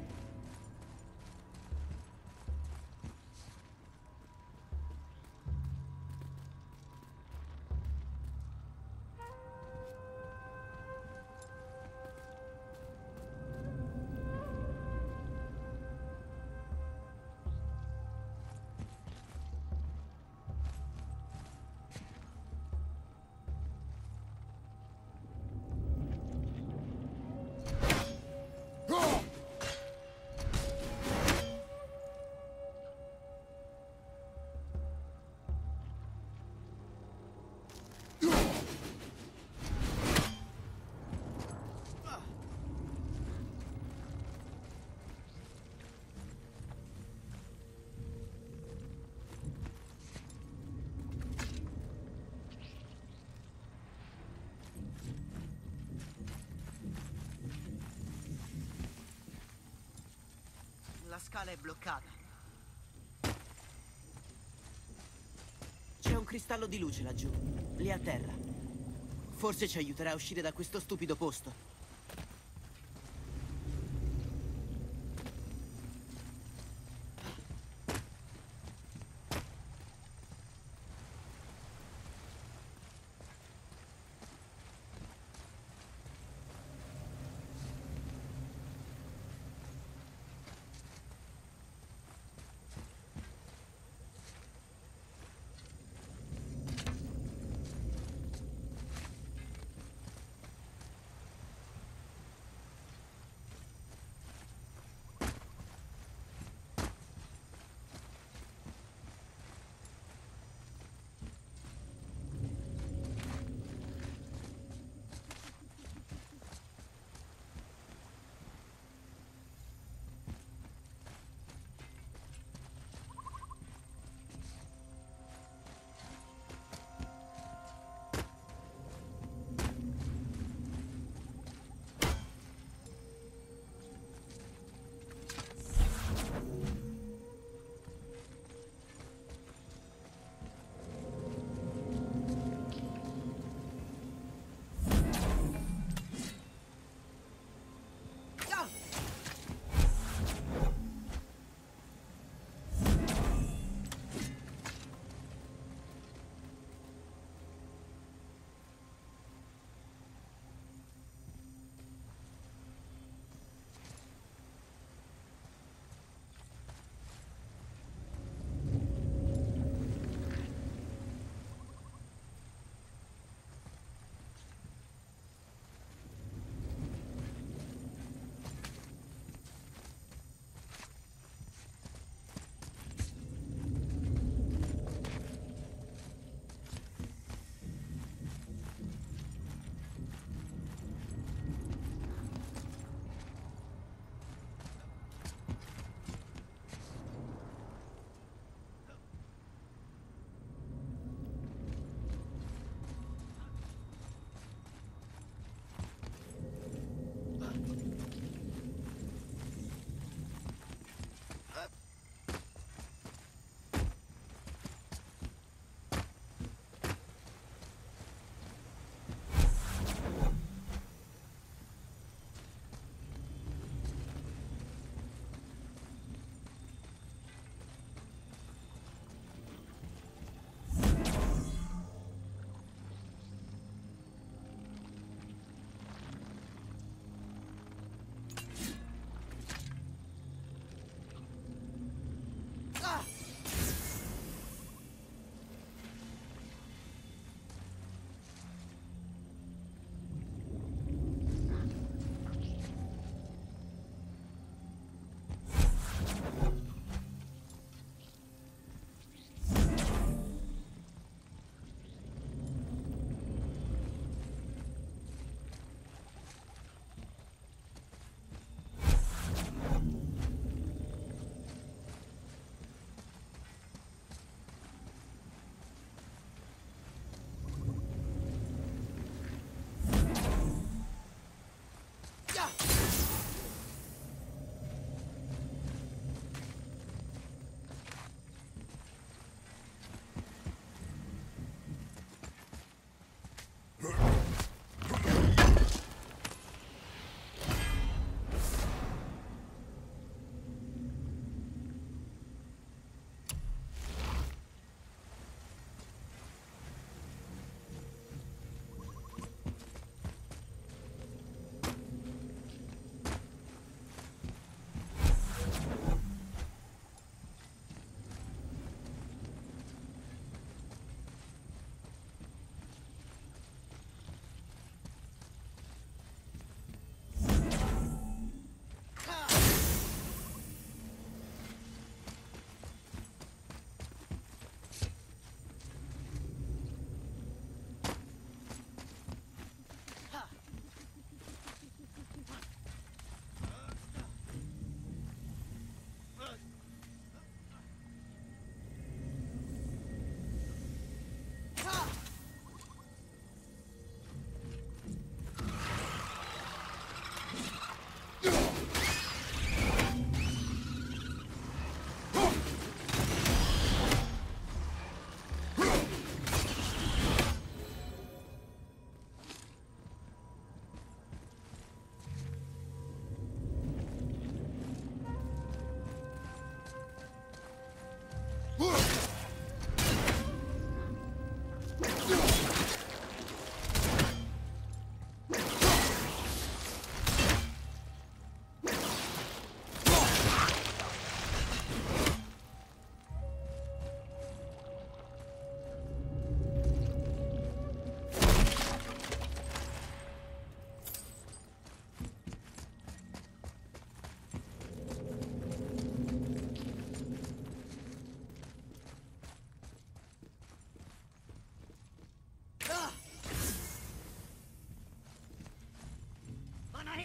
La scala è bloccata. C'è un cristallo di luce laggiù, lì a terra. Forse ci aiuterà a uscire da questo stupido posto.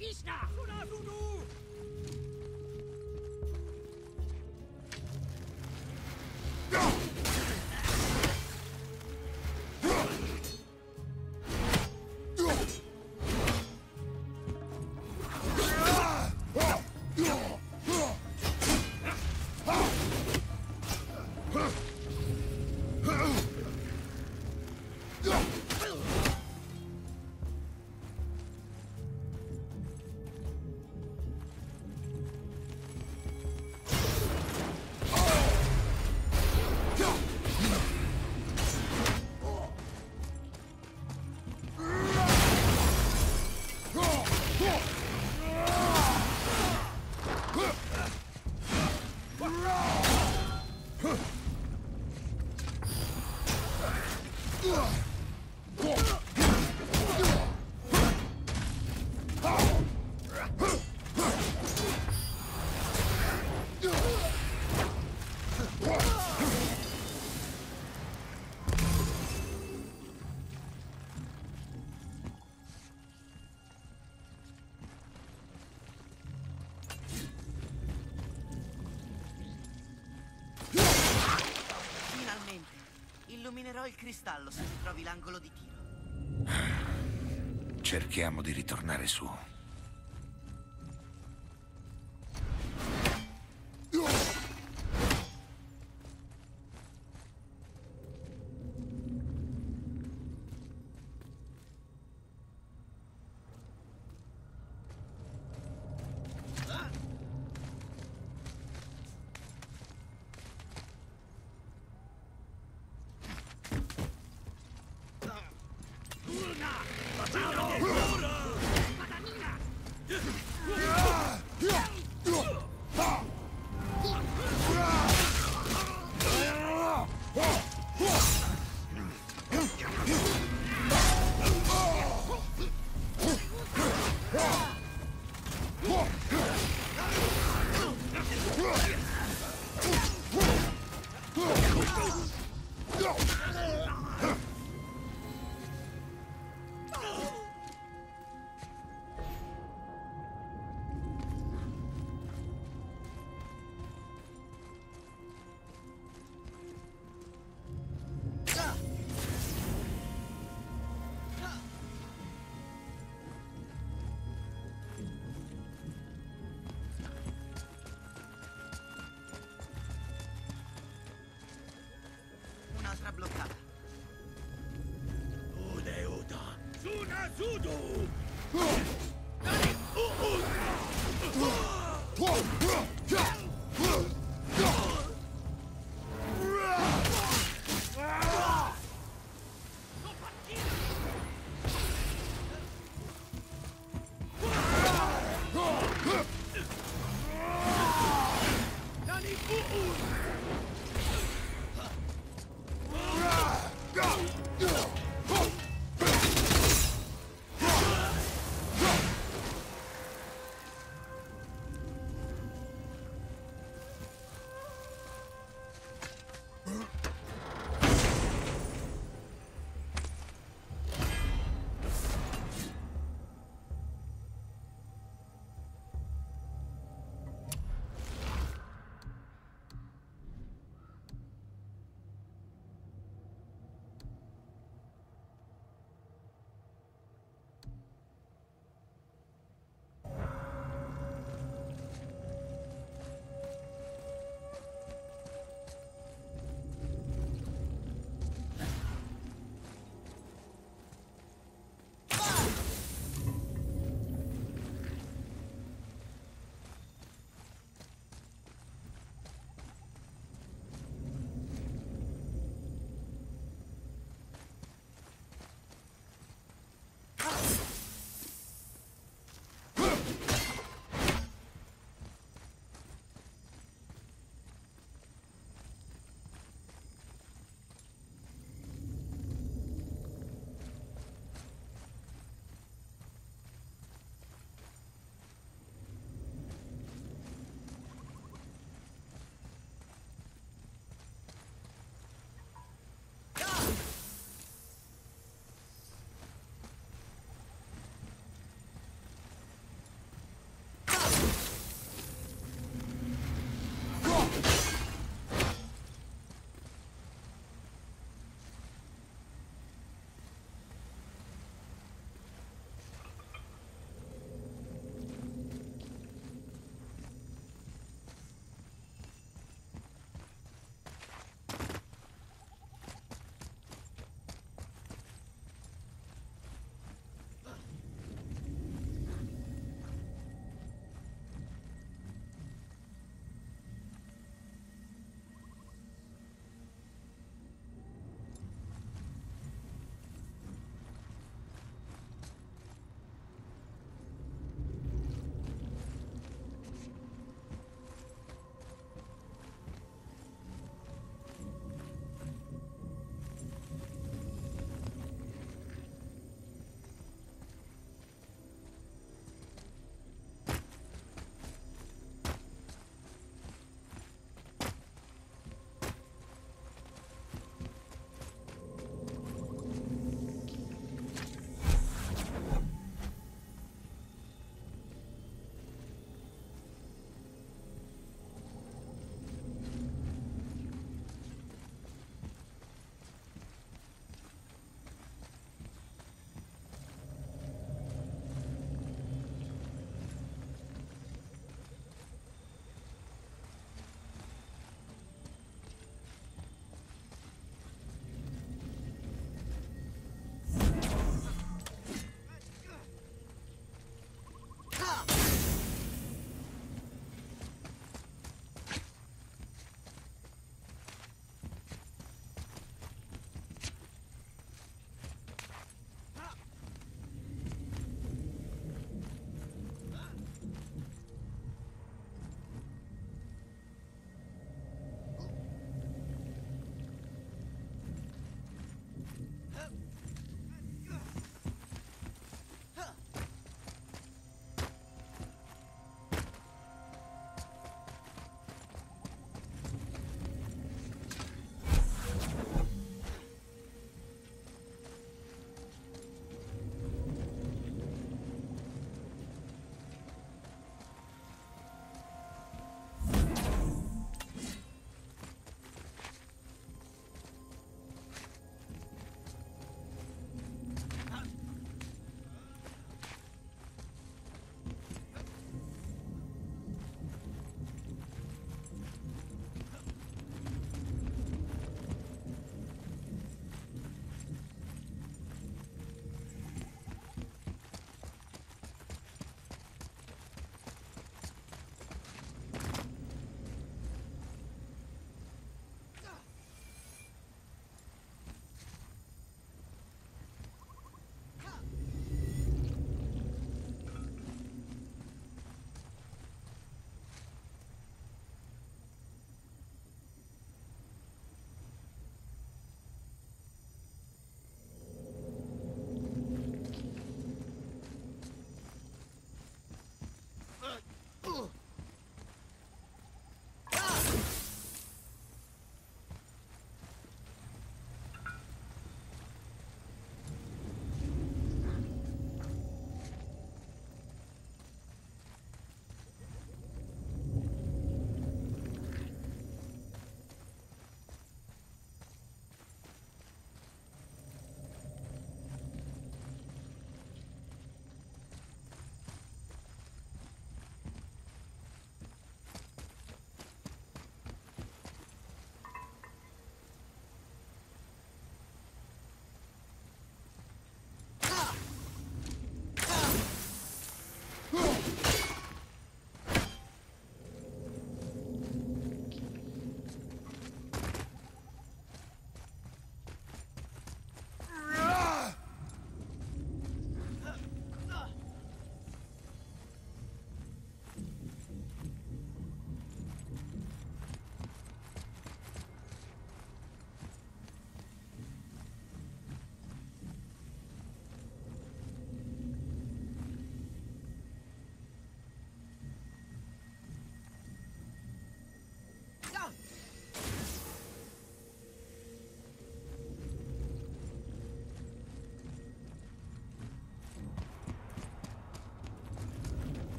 Illuminerò il cristallo se mi trovi l'angolo di tiro. Cerchiamo di ritornare su. Un'altra bloccata. Udeuda! Suna Sudu!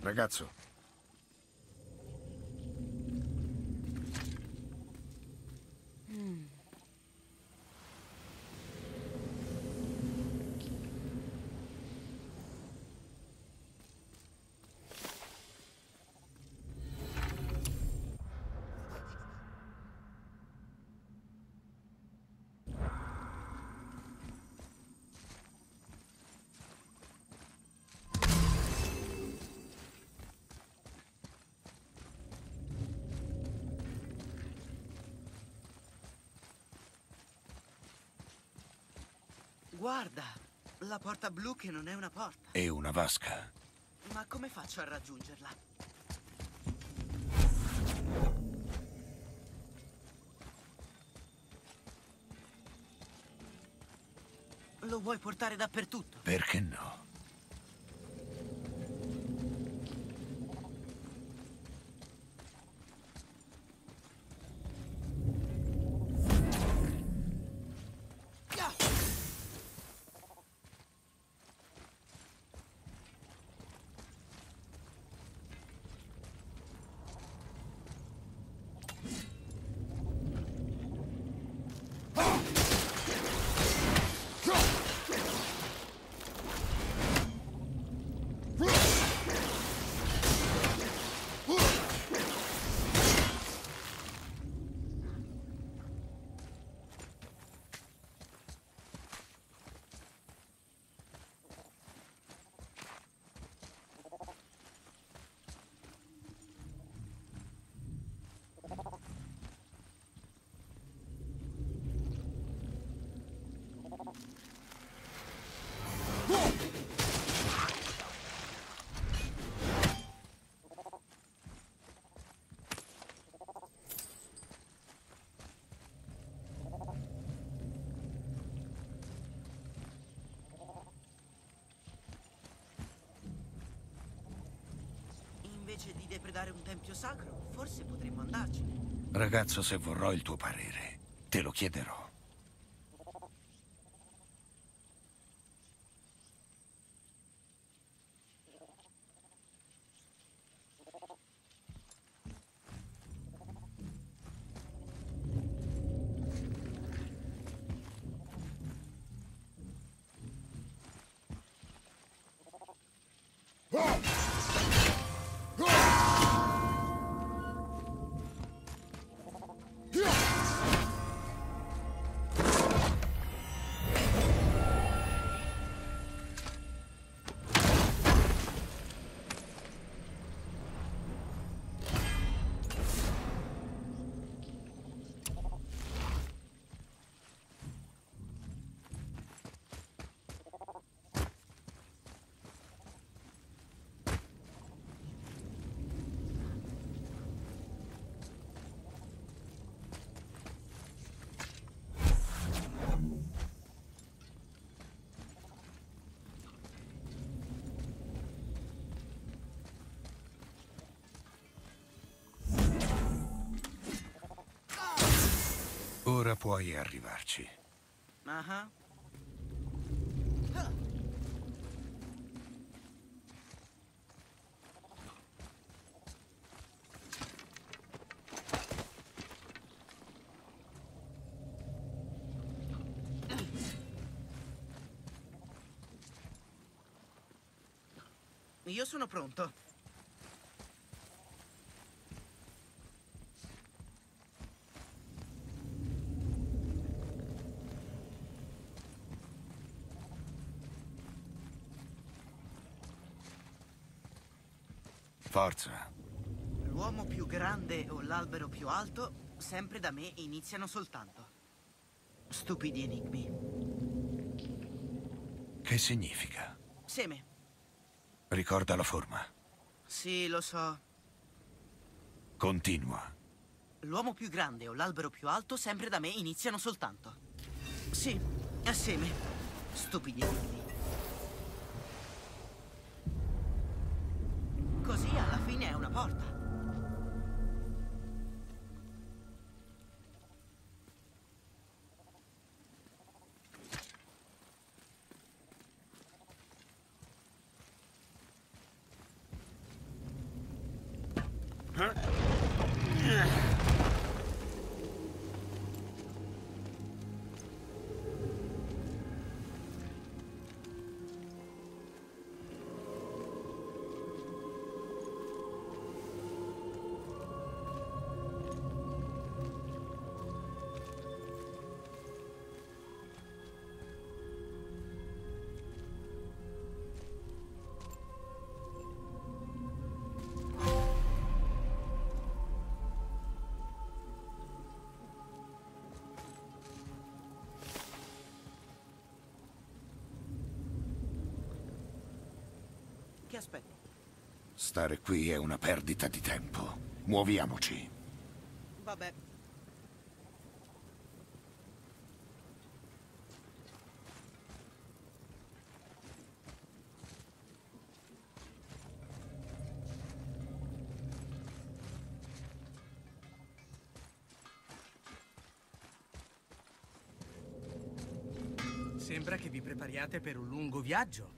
Ragazzo. Mm. Guarda, la porta blu che non è una porta. E una vasca. Ma come faccio a raggiungerla? Lo vuoi portare dappertutto? Perché no? Invece di depredare un tempio sacro, forse potremmo andarci. Ragazzo, se vorrò il tuo parere, te lo chiederò. Ora puoi arrivarci. Ah. Io sono pronto. Forza. L'uomo più grande o l'albero più alto, sempre da me, iniziano soltanto. Stupidi enigmi. Che significa? Seme. Ricorda la forma. Sì, lo so. Continua. L'uomo più grande o l'albero più alto, sempre da me, iniziano soltanto. Sì, assieme. Stupidi enigmi. Così alla fine è una porta. che aspetti? Stare qui è una perdita di tempo. Muoviamoci. Vabbè. Sembra che vi prepariate per un lungo viaggio.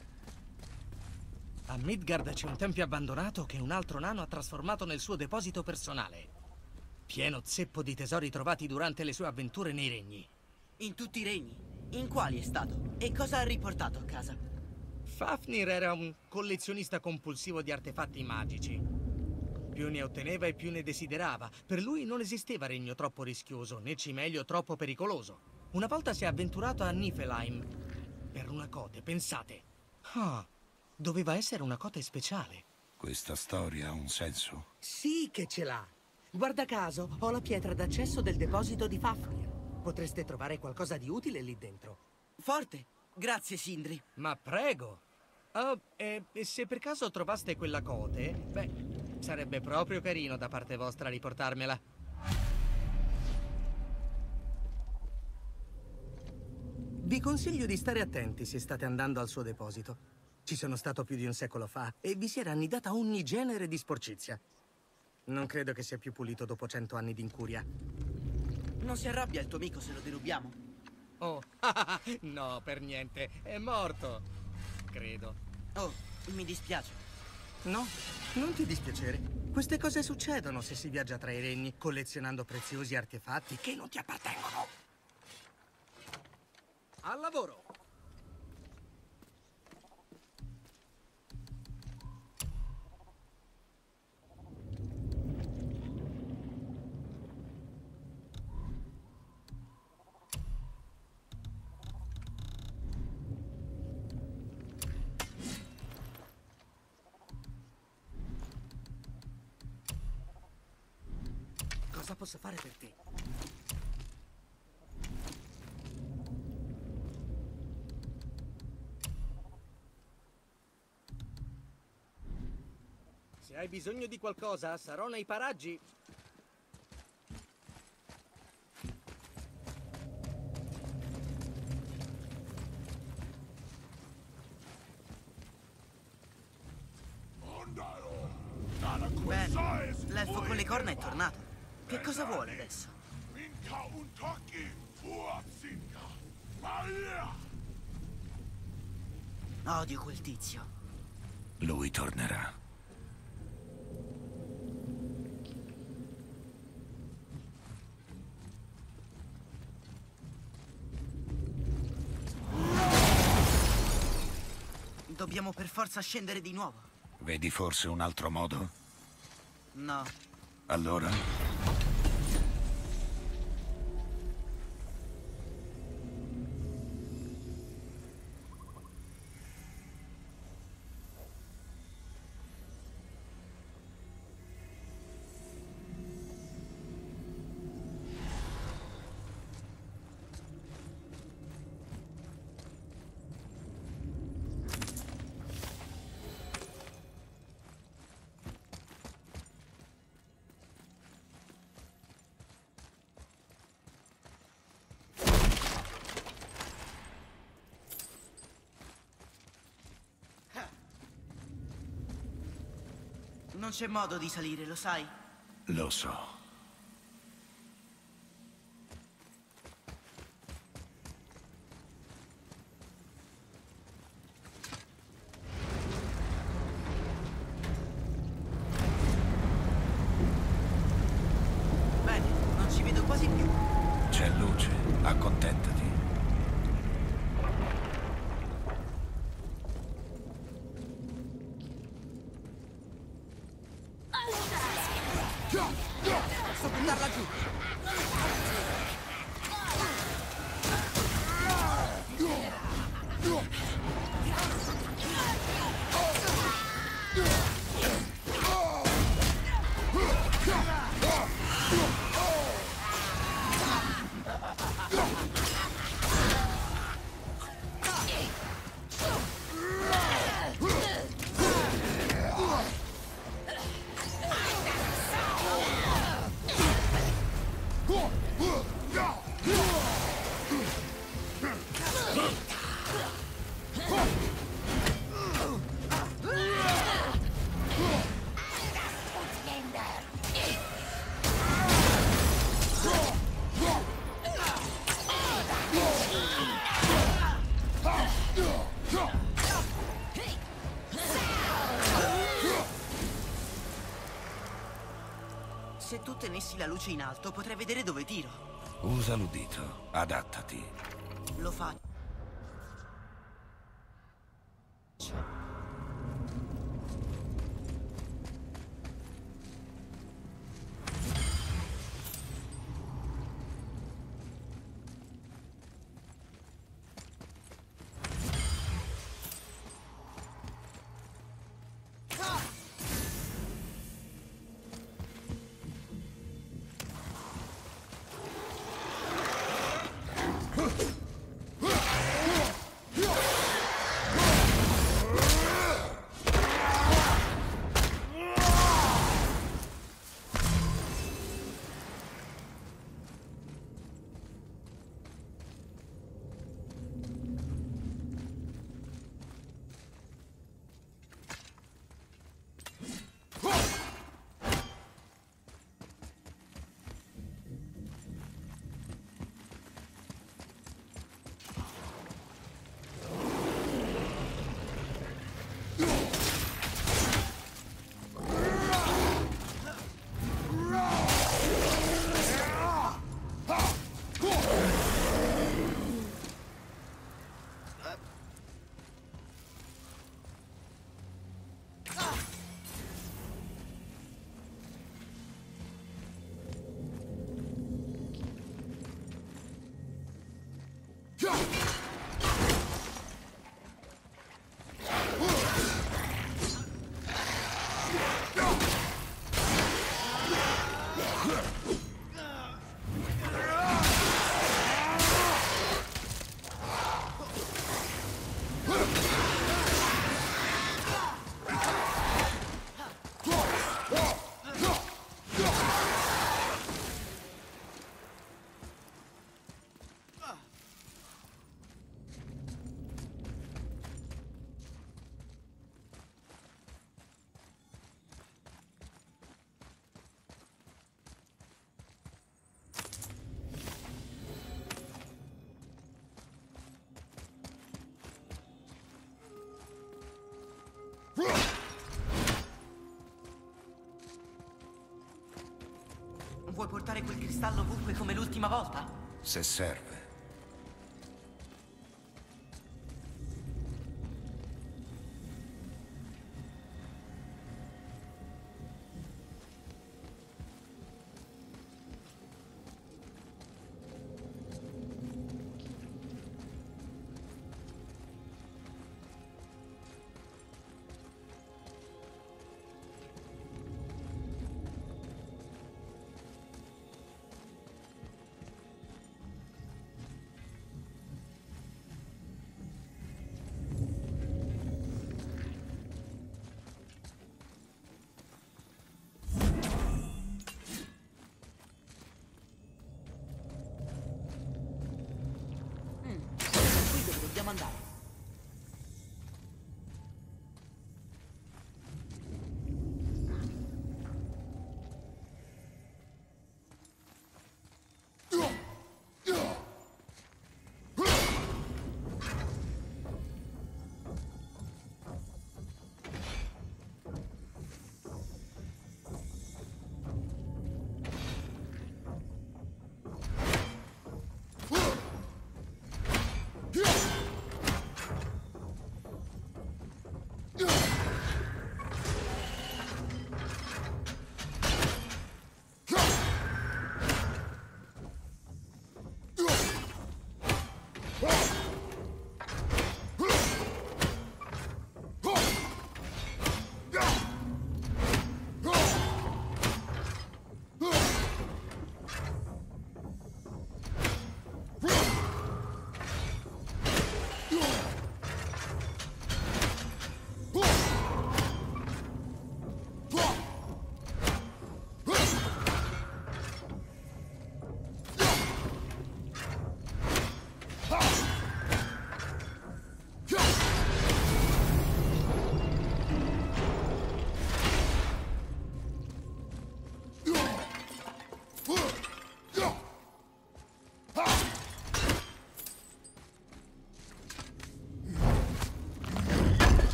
A Midgard c'è un tempio abbandonato che un altro nano ha trasformato nel suo deposito personale. Pieno zeppo di tesori trovati durante le sue avventure nei regni. In tutti i regni? In quali è stato? E cosa ha riportato a casa? Fafnir era un collezionista compulsivo di artefatti magici. Più ne otteneva e più ne desiderava. Per lui non esisteva regno troppo rischioso, né cimelio troppo pericoloso. Una volta si è avventurato a Niflheim per una cote, pensate. Ah, doveva essere una cote speciale. Questa storia ha un senso? Sì che ce l'ha. Guarda caso, ho la pietra d'accesso del deposito di Fafnir. Potreste trovare qualcosa di utile lì dentro. Forte. Grazie, Sindri. Ma prego. Oh, e, e se per caso trovaste quella cote, beh, sarebbe proprio carino da parte vostra riportarmela. Vi consiglio di stare attenti se state andando al suo deposito. Ci sono stato più di un secolo fa e vi si era annidata ogni genere di sporcizia. Non credo che sia più pulito dopo cento anni di incuria. Non si arrabbia il tuo amico se lo derubiamo? Oh, no, per niente. È morto. Credo. Oh, mi dispiace. No, non ti dispiacere. Queste cose succedono se si viaggia tra i regni, collezionando preziosi artefatti che non ti appartengono. Al lavoro! Cosa posso fare per te? Se hai bisogno di qualcosa, sarò nei paraggi. Bene, l'elfo con le corna è tornato. Che cosa vuole adesso? Odio quel tizio. Lui tornerà. Dobbiamo per forza scendere di nuovo. Vedi forse un altro modo? No. Allora? Non c'è modo di salire, lo sai? Lo so. Bene, non ci vedo quasi più. C'è luce, accontentati. Posso buttarla giù. Se tu tenessi la luce in alto, potrei vedere dove tiro. Usa l'udito. Adattati. Lo faccio. Vuoi portare quel cristallo ovunque come l'ultima volta? Se serve. Dobbiamo andare.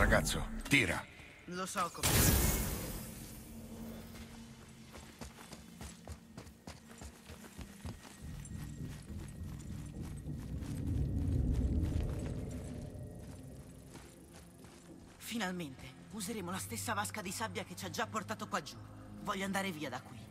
ragazzo. Tira. Lo so come... Finalmente, useremo la stessa vasca di sabbia che ci ha già portato qua giù. Voglio andare via da qui.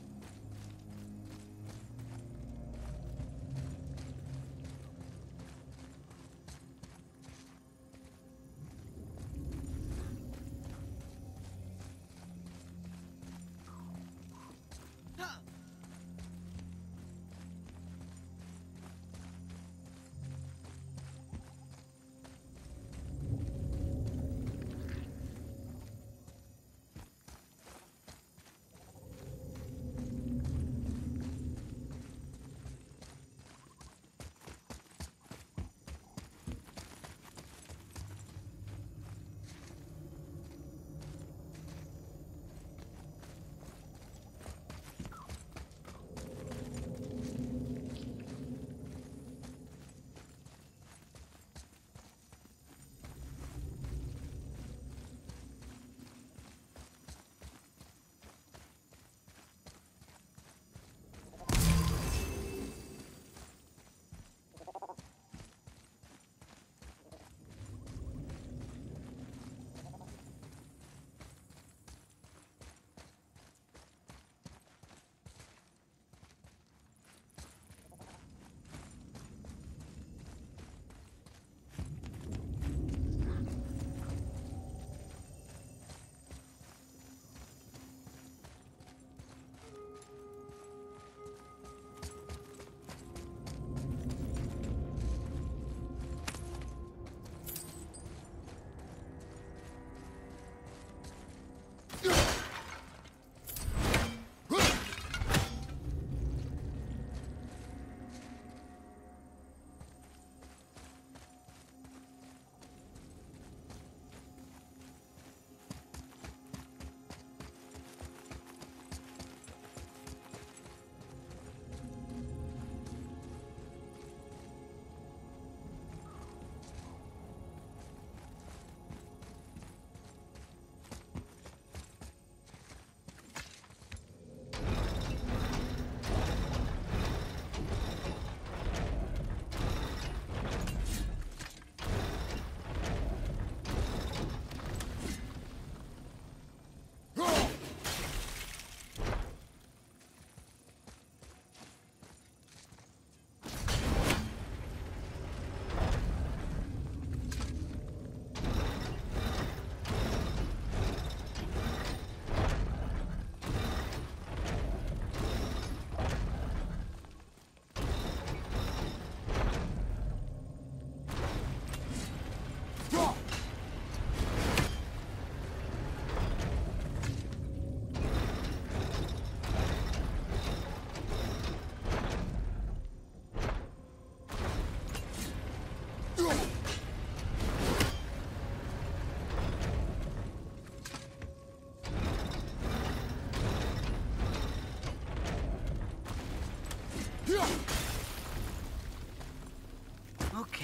Ok.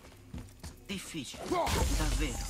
Difficile. Davvero.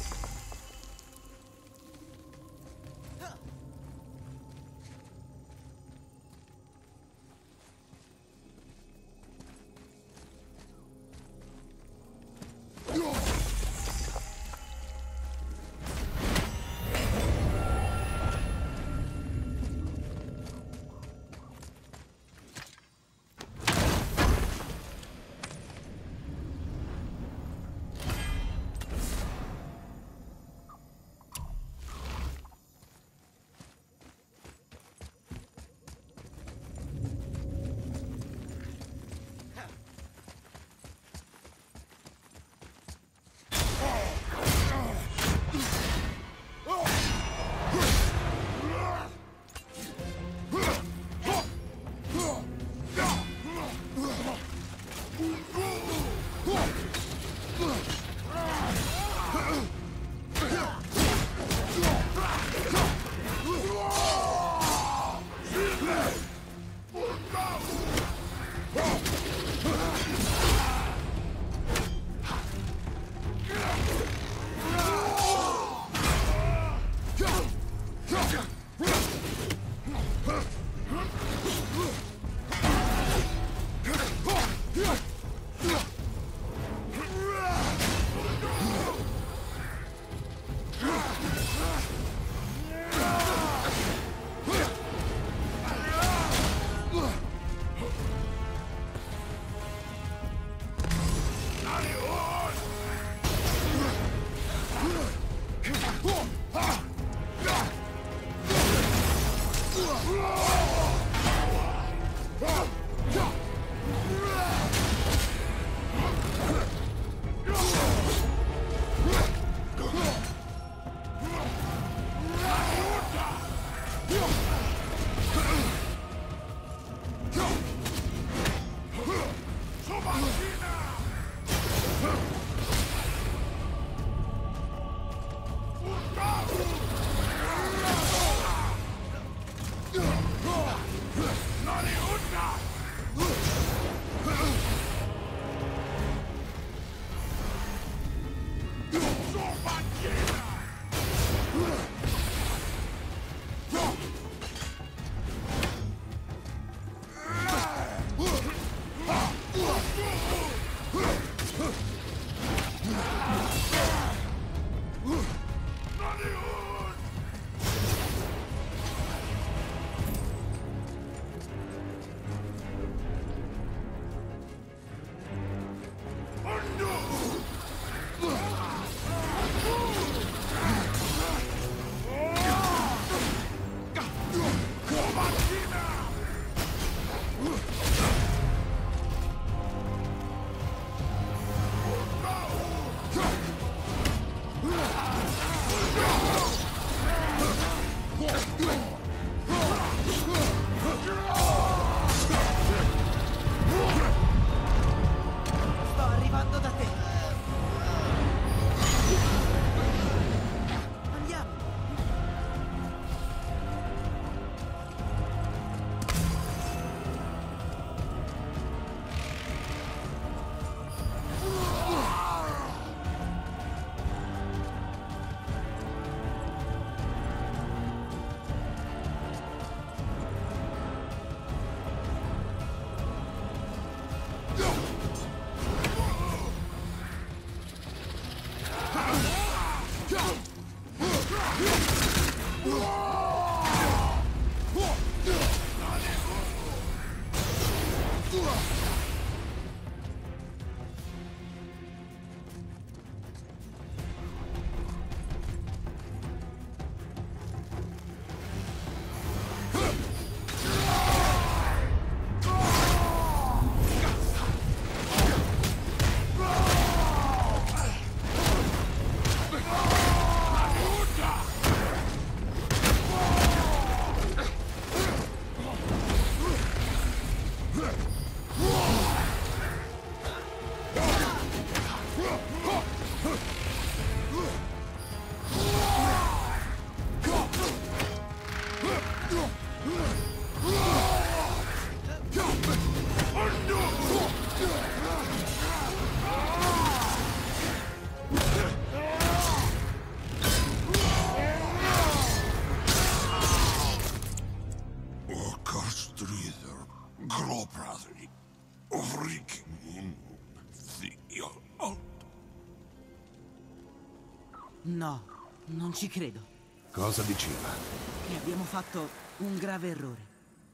No, non ci credo. Cosa diceva? Che abbiamo fatto un grave errore.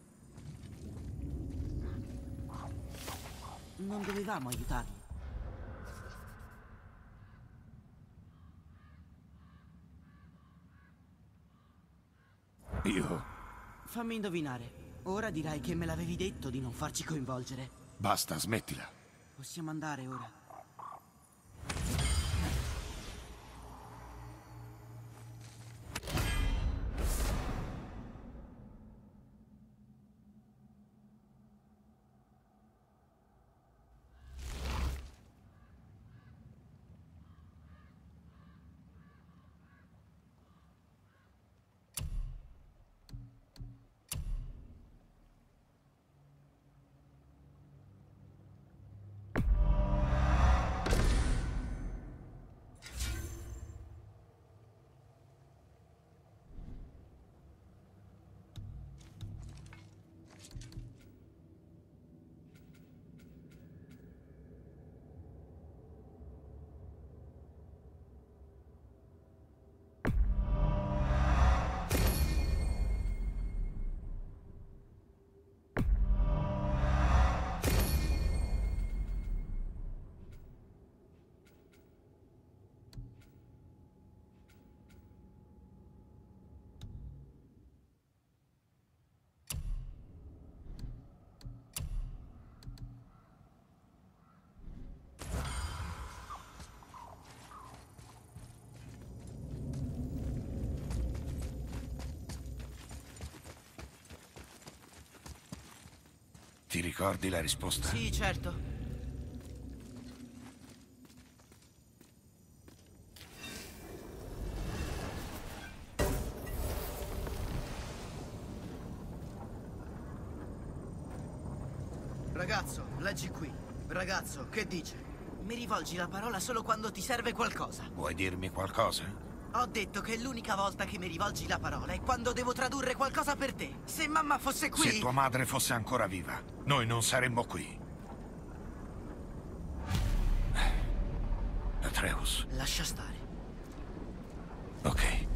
Non dovevamo aiutarli. Io? Fammi indovinare. Ora dirai che me l'avevi detto di non farci coinvolgere. Basta, smettila. Possiamo andare ora. Ti ricordi la risposta? Sì, certo. Ragazzo, leggi qui. Ragazzo, che dice? Mi rivolgi la parola solo quando ti serve qualcosa. Vuoi dirmi qualcosa? Ho detto che l'unica volta che mi rivolgi la parola è quando devo tradurre qualcosa per te. Se mamma fosse qui... Se tua madre fosse ancora viva, noi non saremmo qui. Atreus. Lascia stare. Ok.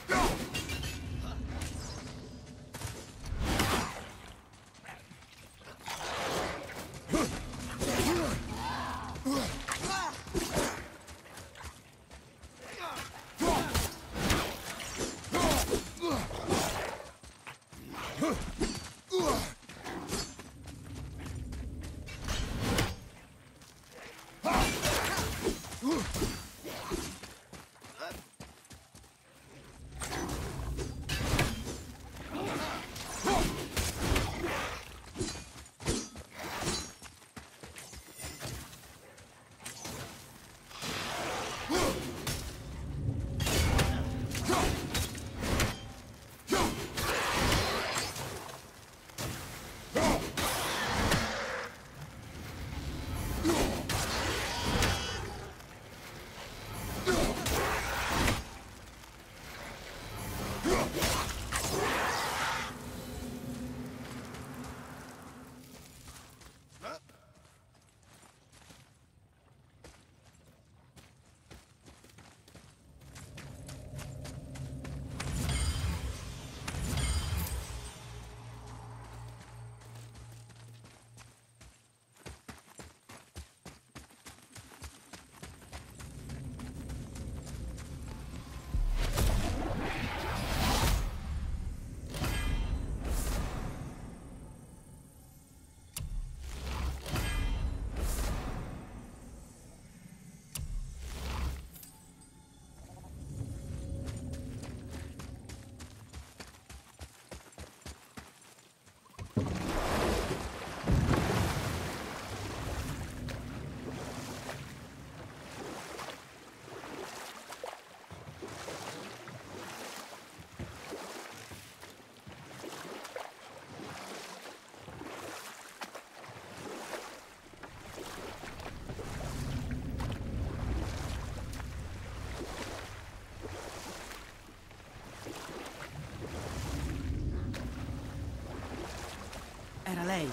Era lei.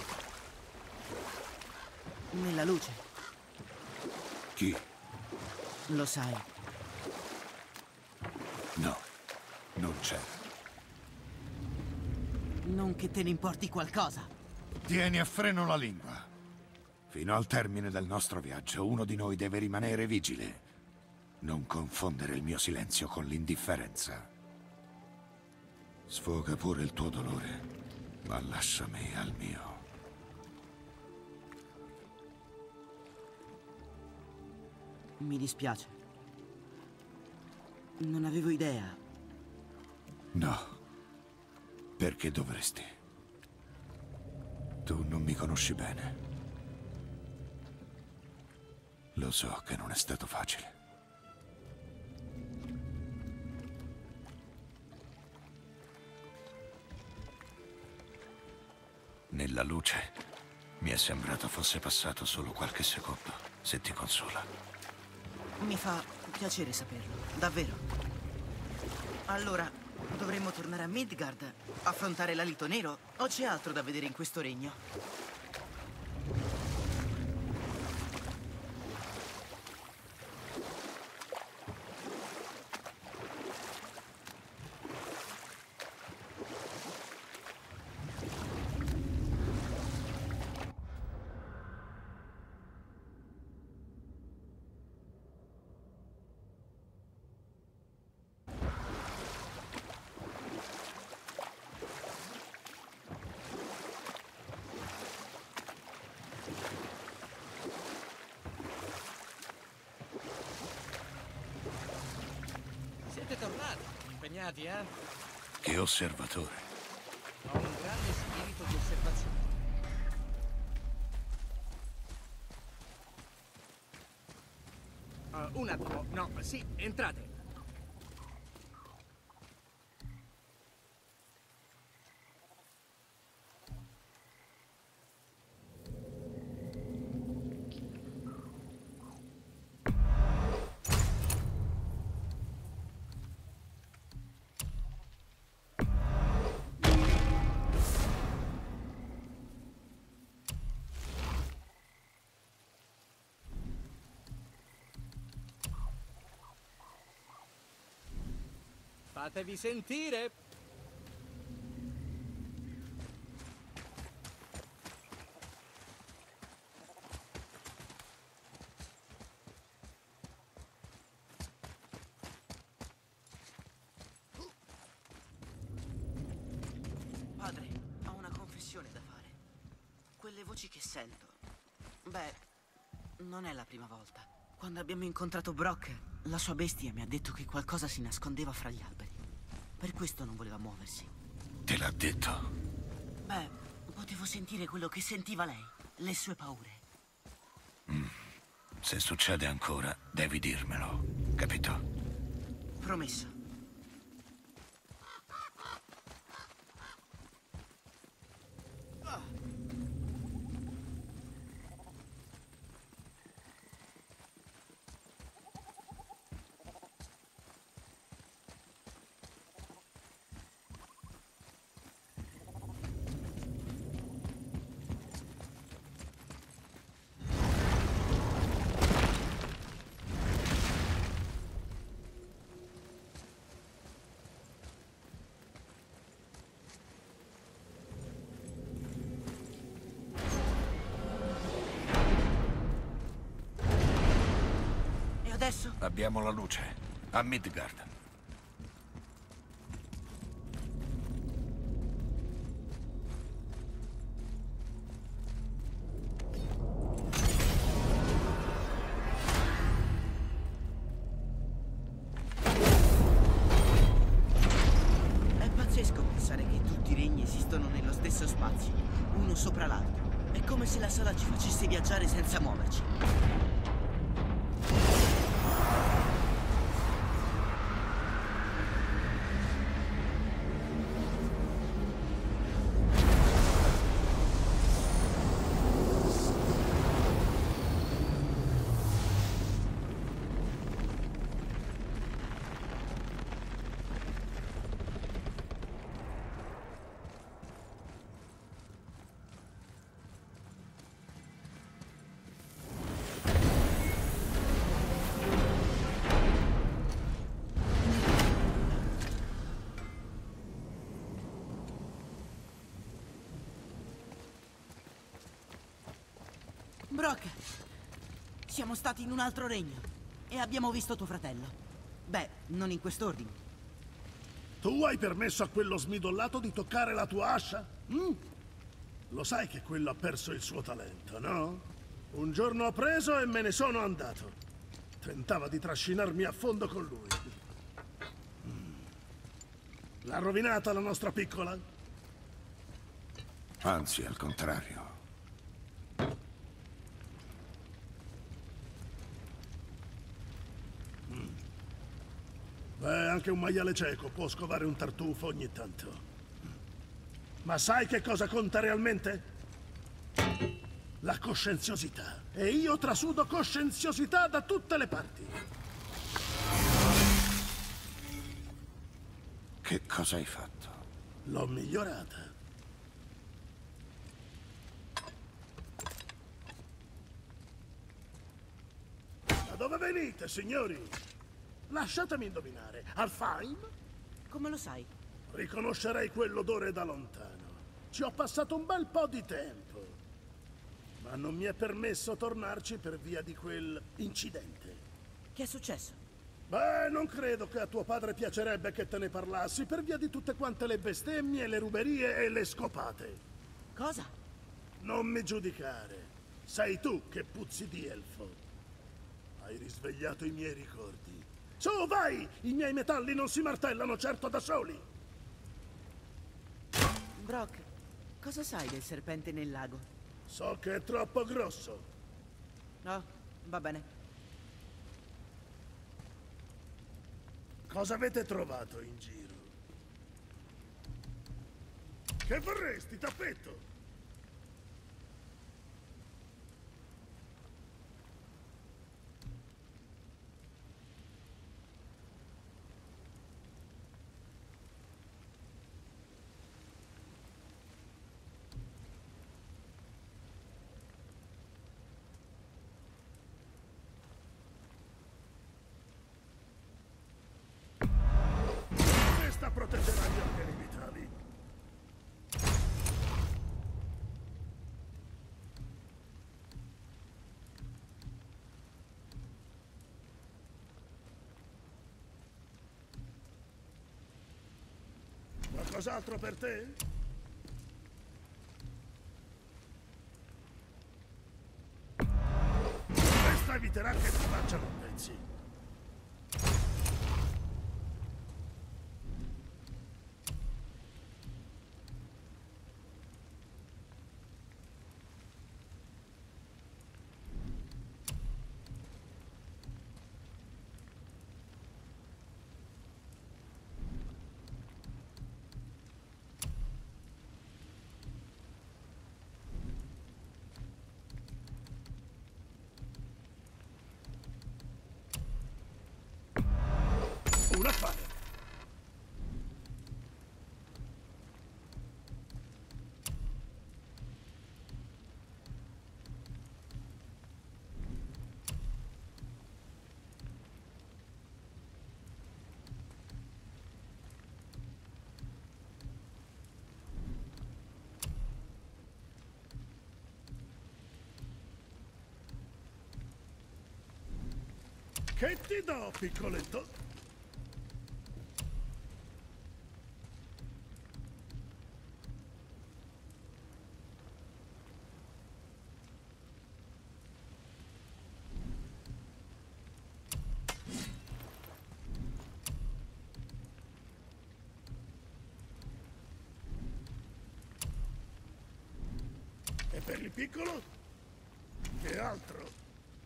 Nella luce. Chi? Lo sai. No, non c'era. Non che te ne importi qualcosa. Tieni a freno la lingua. Fino al termine del nostro viaggio, uno di noi deve rimanere vigile. Non confondere il mio silenzio con l'indifferenza. Sfoga pure il tuo dolore, ma lasciami al mio. Mi dispiace. Non avevo idea. No. Perché dovresti? Tu non mi conosci bene. Lo so che non è stato facile. Nella luce mi è sembrato fosse passato solo qualche secondo, se ti consola. Mi fa piacere saperlo, davvero. Allora, dovremmo tornare a Midgard, affrontare l'alito nero, o c'è altro da vedere in questo regno? Siete tornati, impegnati, eh? Che osservatore. Ho un grande spirito di osservazione. Uh, un attimo, no, sì, entrate. Fatevi sentire! Padre, ho una confessione da fare. Quelle voci che sento... Beh, non è la prima volta. Quando abbiamo incontrato Brock, la sua bestia mi ha detto che qualcosa si nascondeva fra gli alberi. Per questo non voleva muoversi. Te l'ha detto? Beh, potevo sentire quello che sentiva lei, le sue paure. Mm. Se succede ancora, devi dirmelo, capito? Promesso. Adesso? Abbiamo la luce. A Midgard. È pazzesco pensare che tutti i regni esistono nello stesso spazio, uno sopra l'altro. È come se la sala ci facesse viaggiare senza muoverci. Brock, siamo stati in un altro regno e abbiamo visto tuo fratello. Beh, non in quest'ordine. Tu hai permesso a quello smidollato di toccare la tua ascia? Mm? Lo sai che quello ha perso il suo talento, no? Un giorno ho preso e me ne sono andato. Tentava di trascinarmi a fondo con lui. Mm. L'ha rovinata la nostra piccola? Anzi, al contrario. Beh, anche un maiale cieco può scovare un tartufo ogni tanto. Ma sai che cosa conta realmente? La coscienziosità. E io trasudo coscienziosità da tutte le parti. Che cosa hai fatto? L'ho migliorata. Da dove venite, signori? Lasciatemi indovinare. Alfheim? Come lo sai? Riconoscerei quell'odore da lontano. Ci ho passato un bel po' di tempo. Ma non mi è permesso tornarci per via di quel incidente. Che è successo? Beh, non credo che a tuo padre piacerebbe che te ne parlassi per via di tutte quante le bestemmie, le ruberie e le scopate. Cosa? Non mi giudicare. Sei tu che puzzi di elfo. Hai risvegliato i miei ricordi. Su, vai! I miei metalli non si martellano certo da soli! Brock, cosa sai del serpente nel lago? So che è troppo grosso. No, va bene. Cosa avete trovato in giro? Che vorresti, tappetto? qualcos'altro per te? Questa eviterà che ti facciano pezzi. Un affare. Che ti do, piccoletto? E per il piccolo? Che altro?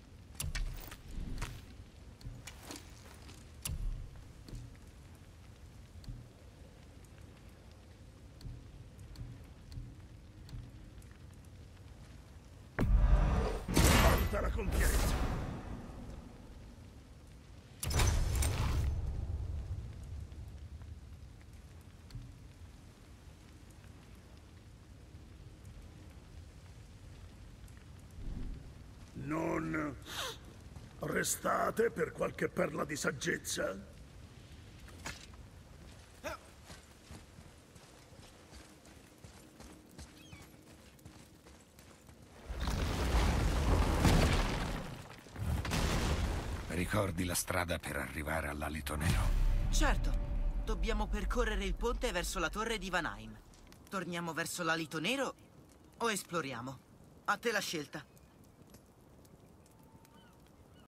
Portala con fierezza. Non restate per qualche perla di saggezza? Ricordi la strada per arrivare all'Alito Nero? Certo. Dobbiamo percorrere il ponte verso la torre di Vanheim. Torniamo verso l'Alito Nero o esploriamo? A te la scelta.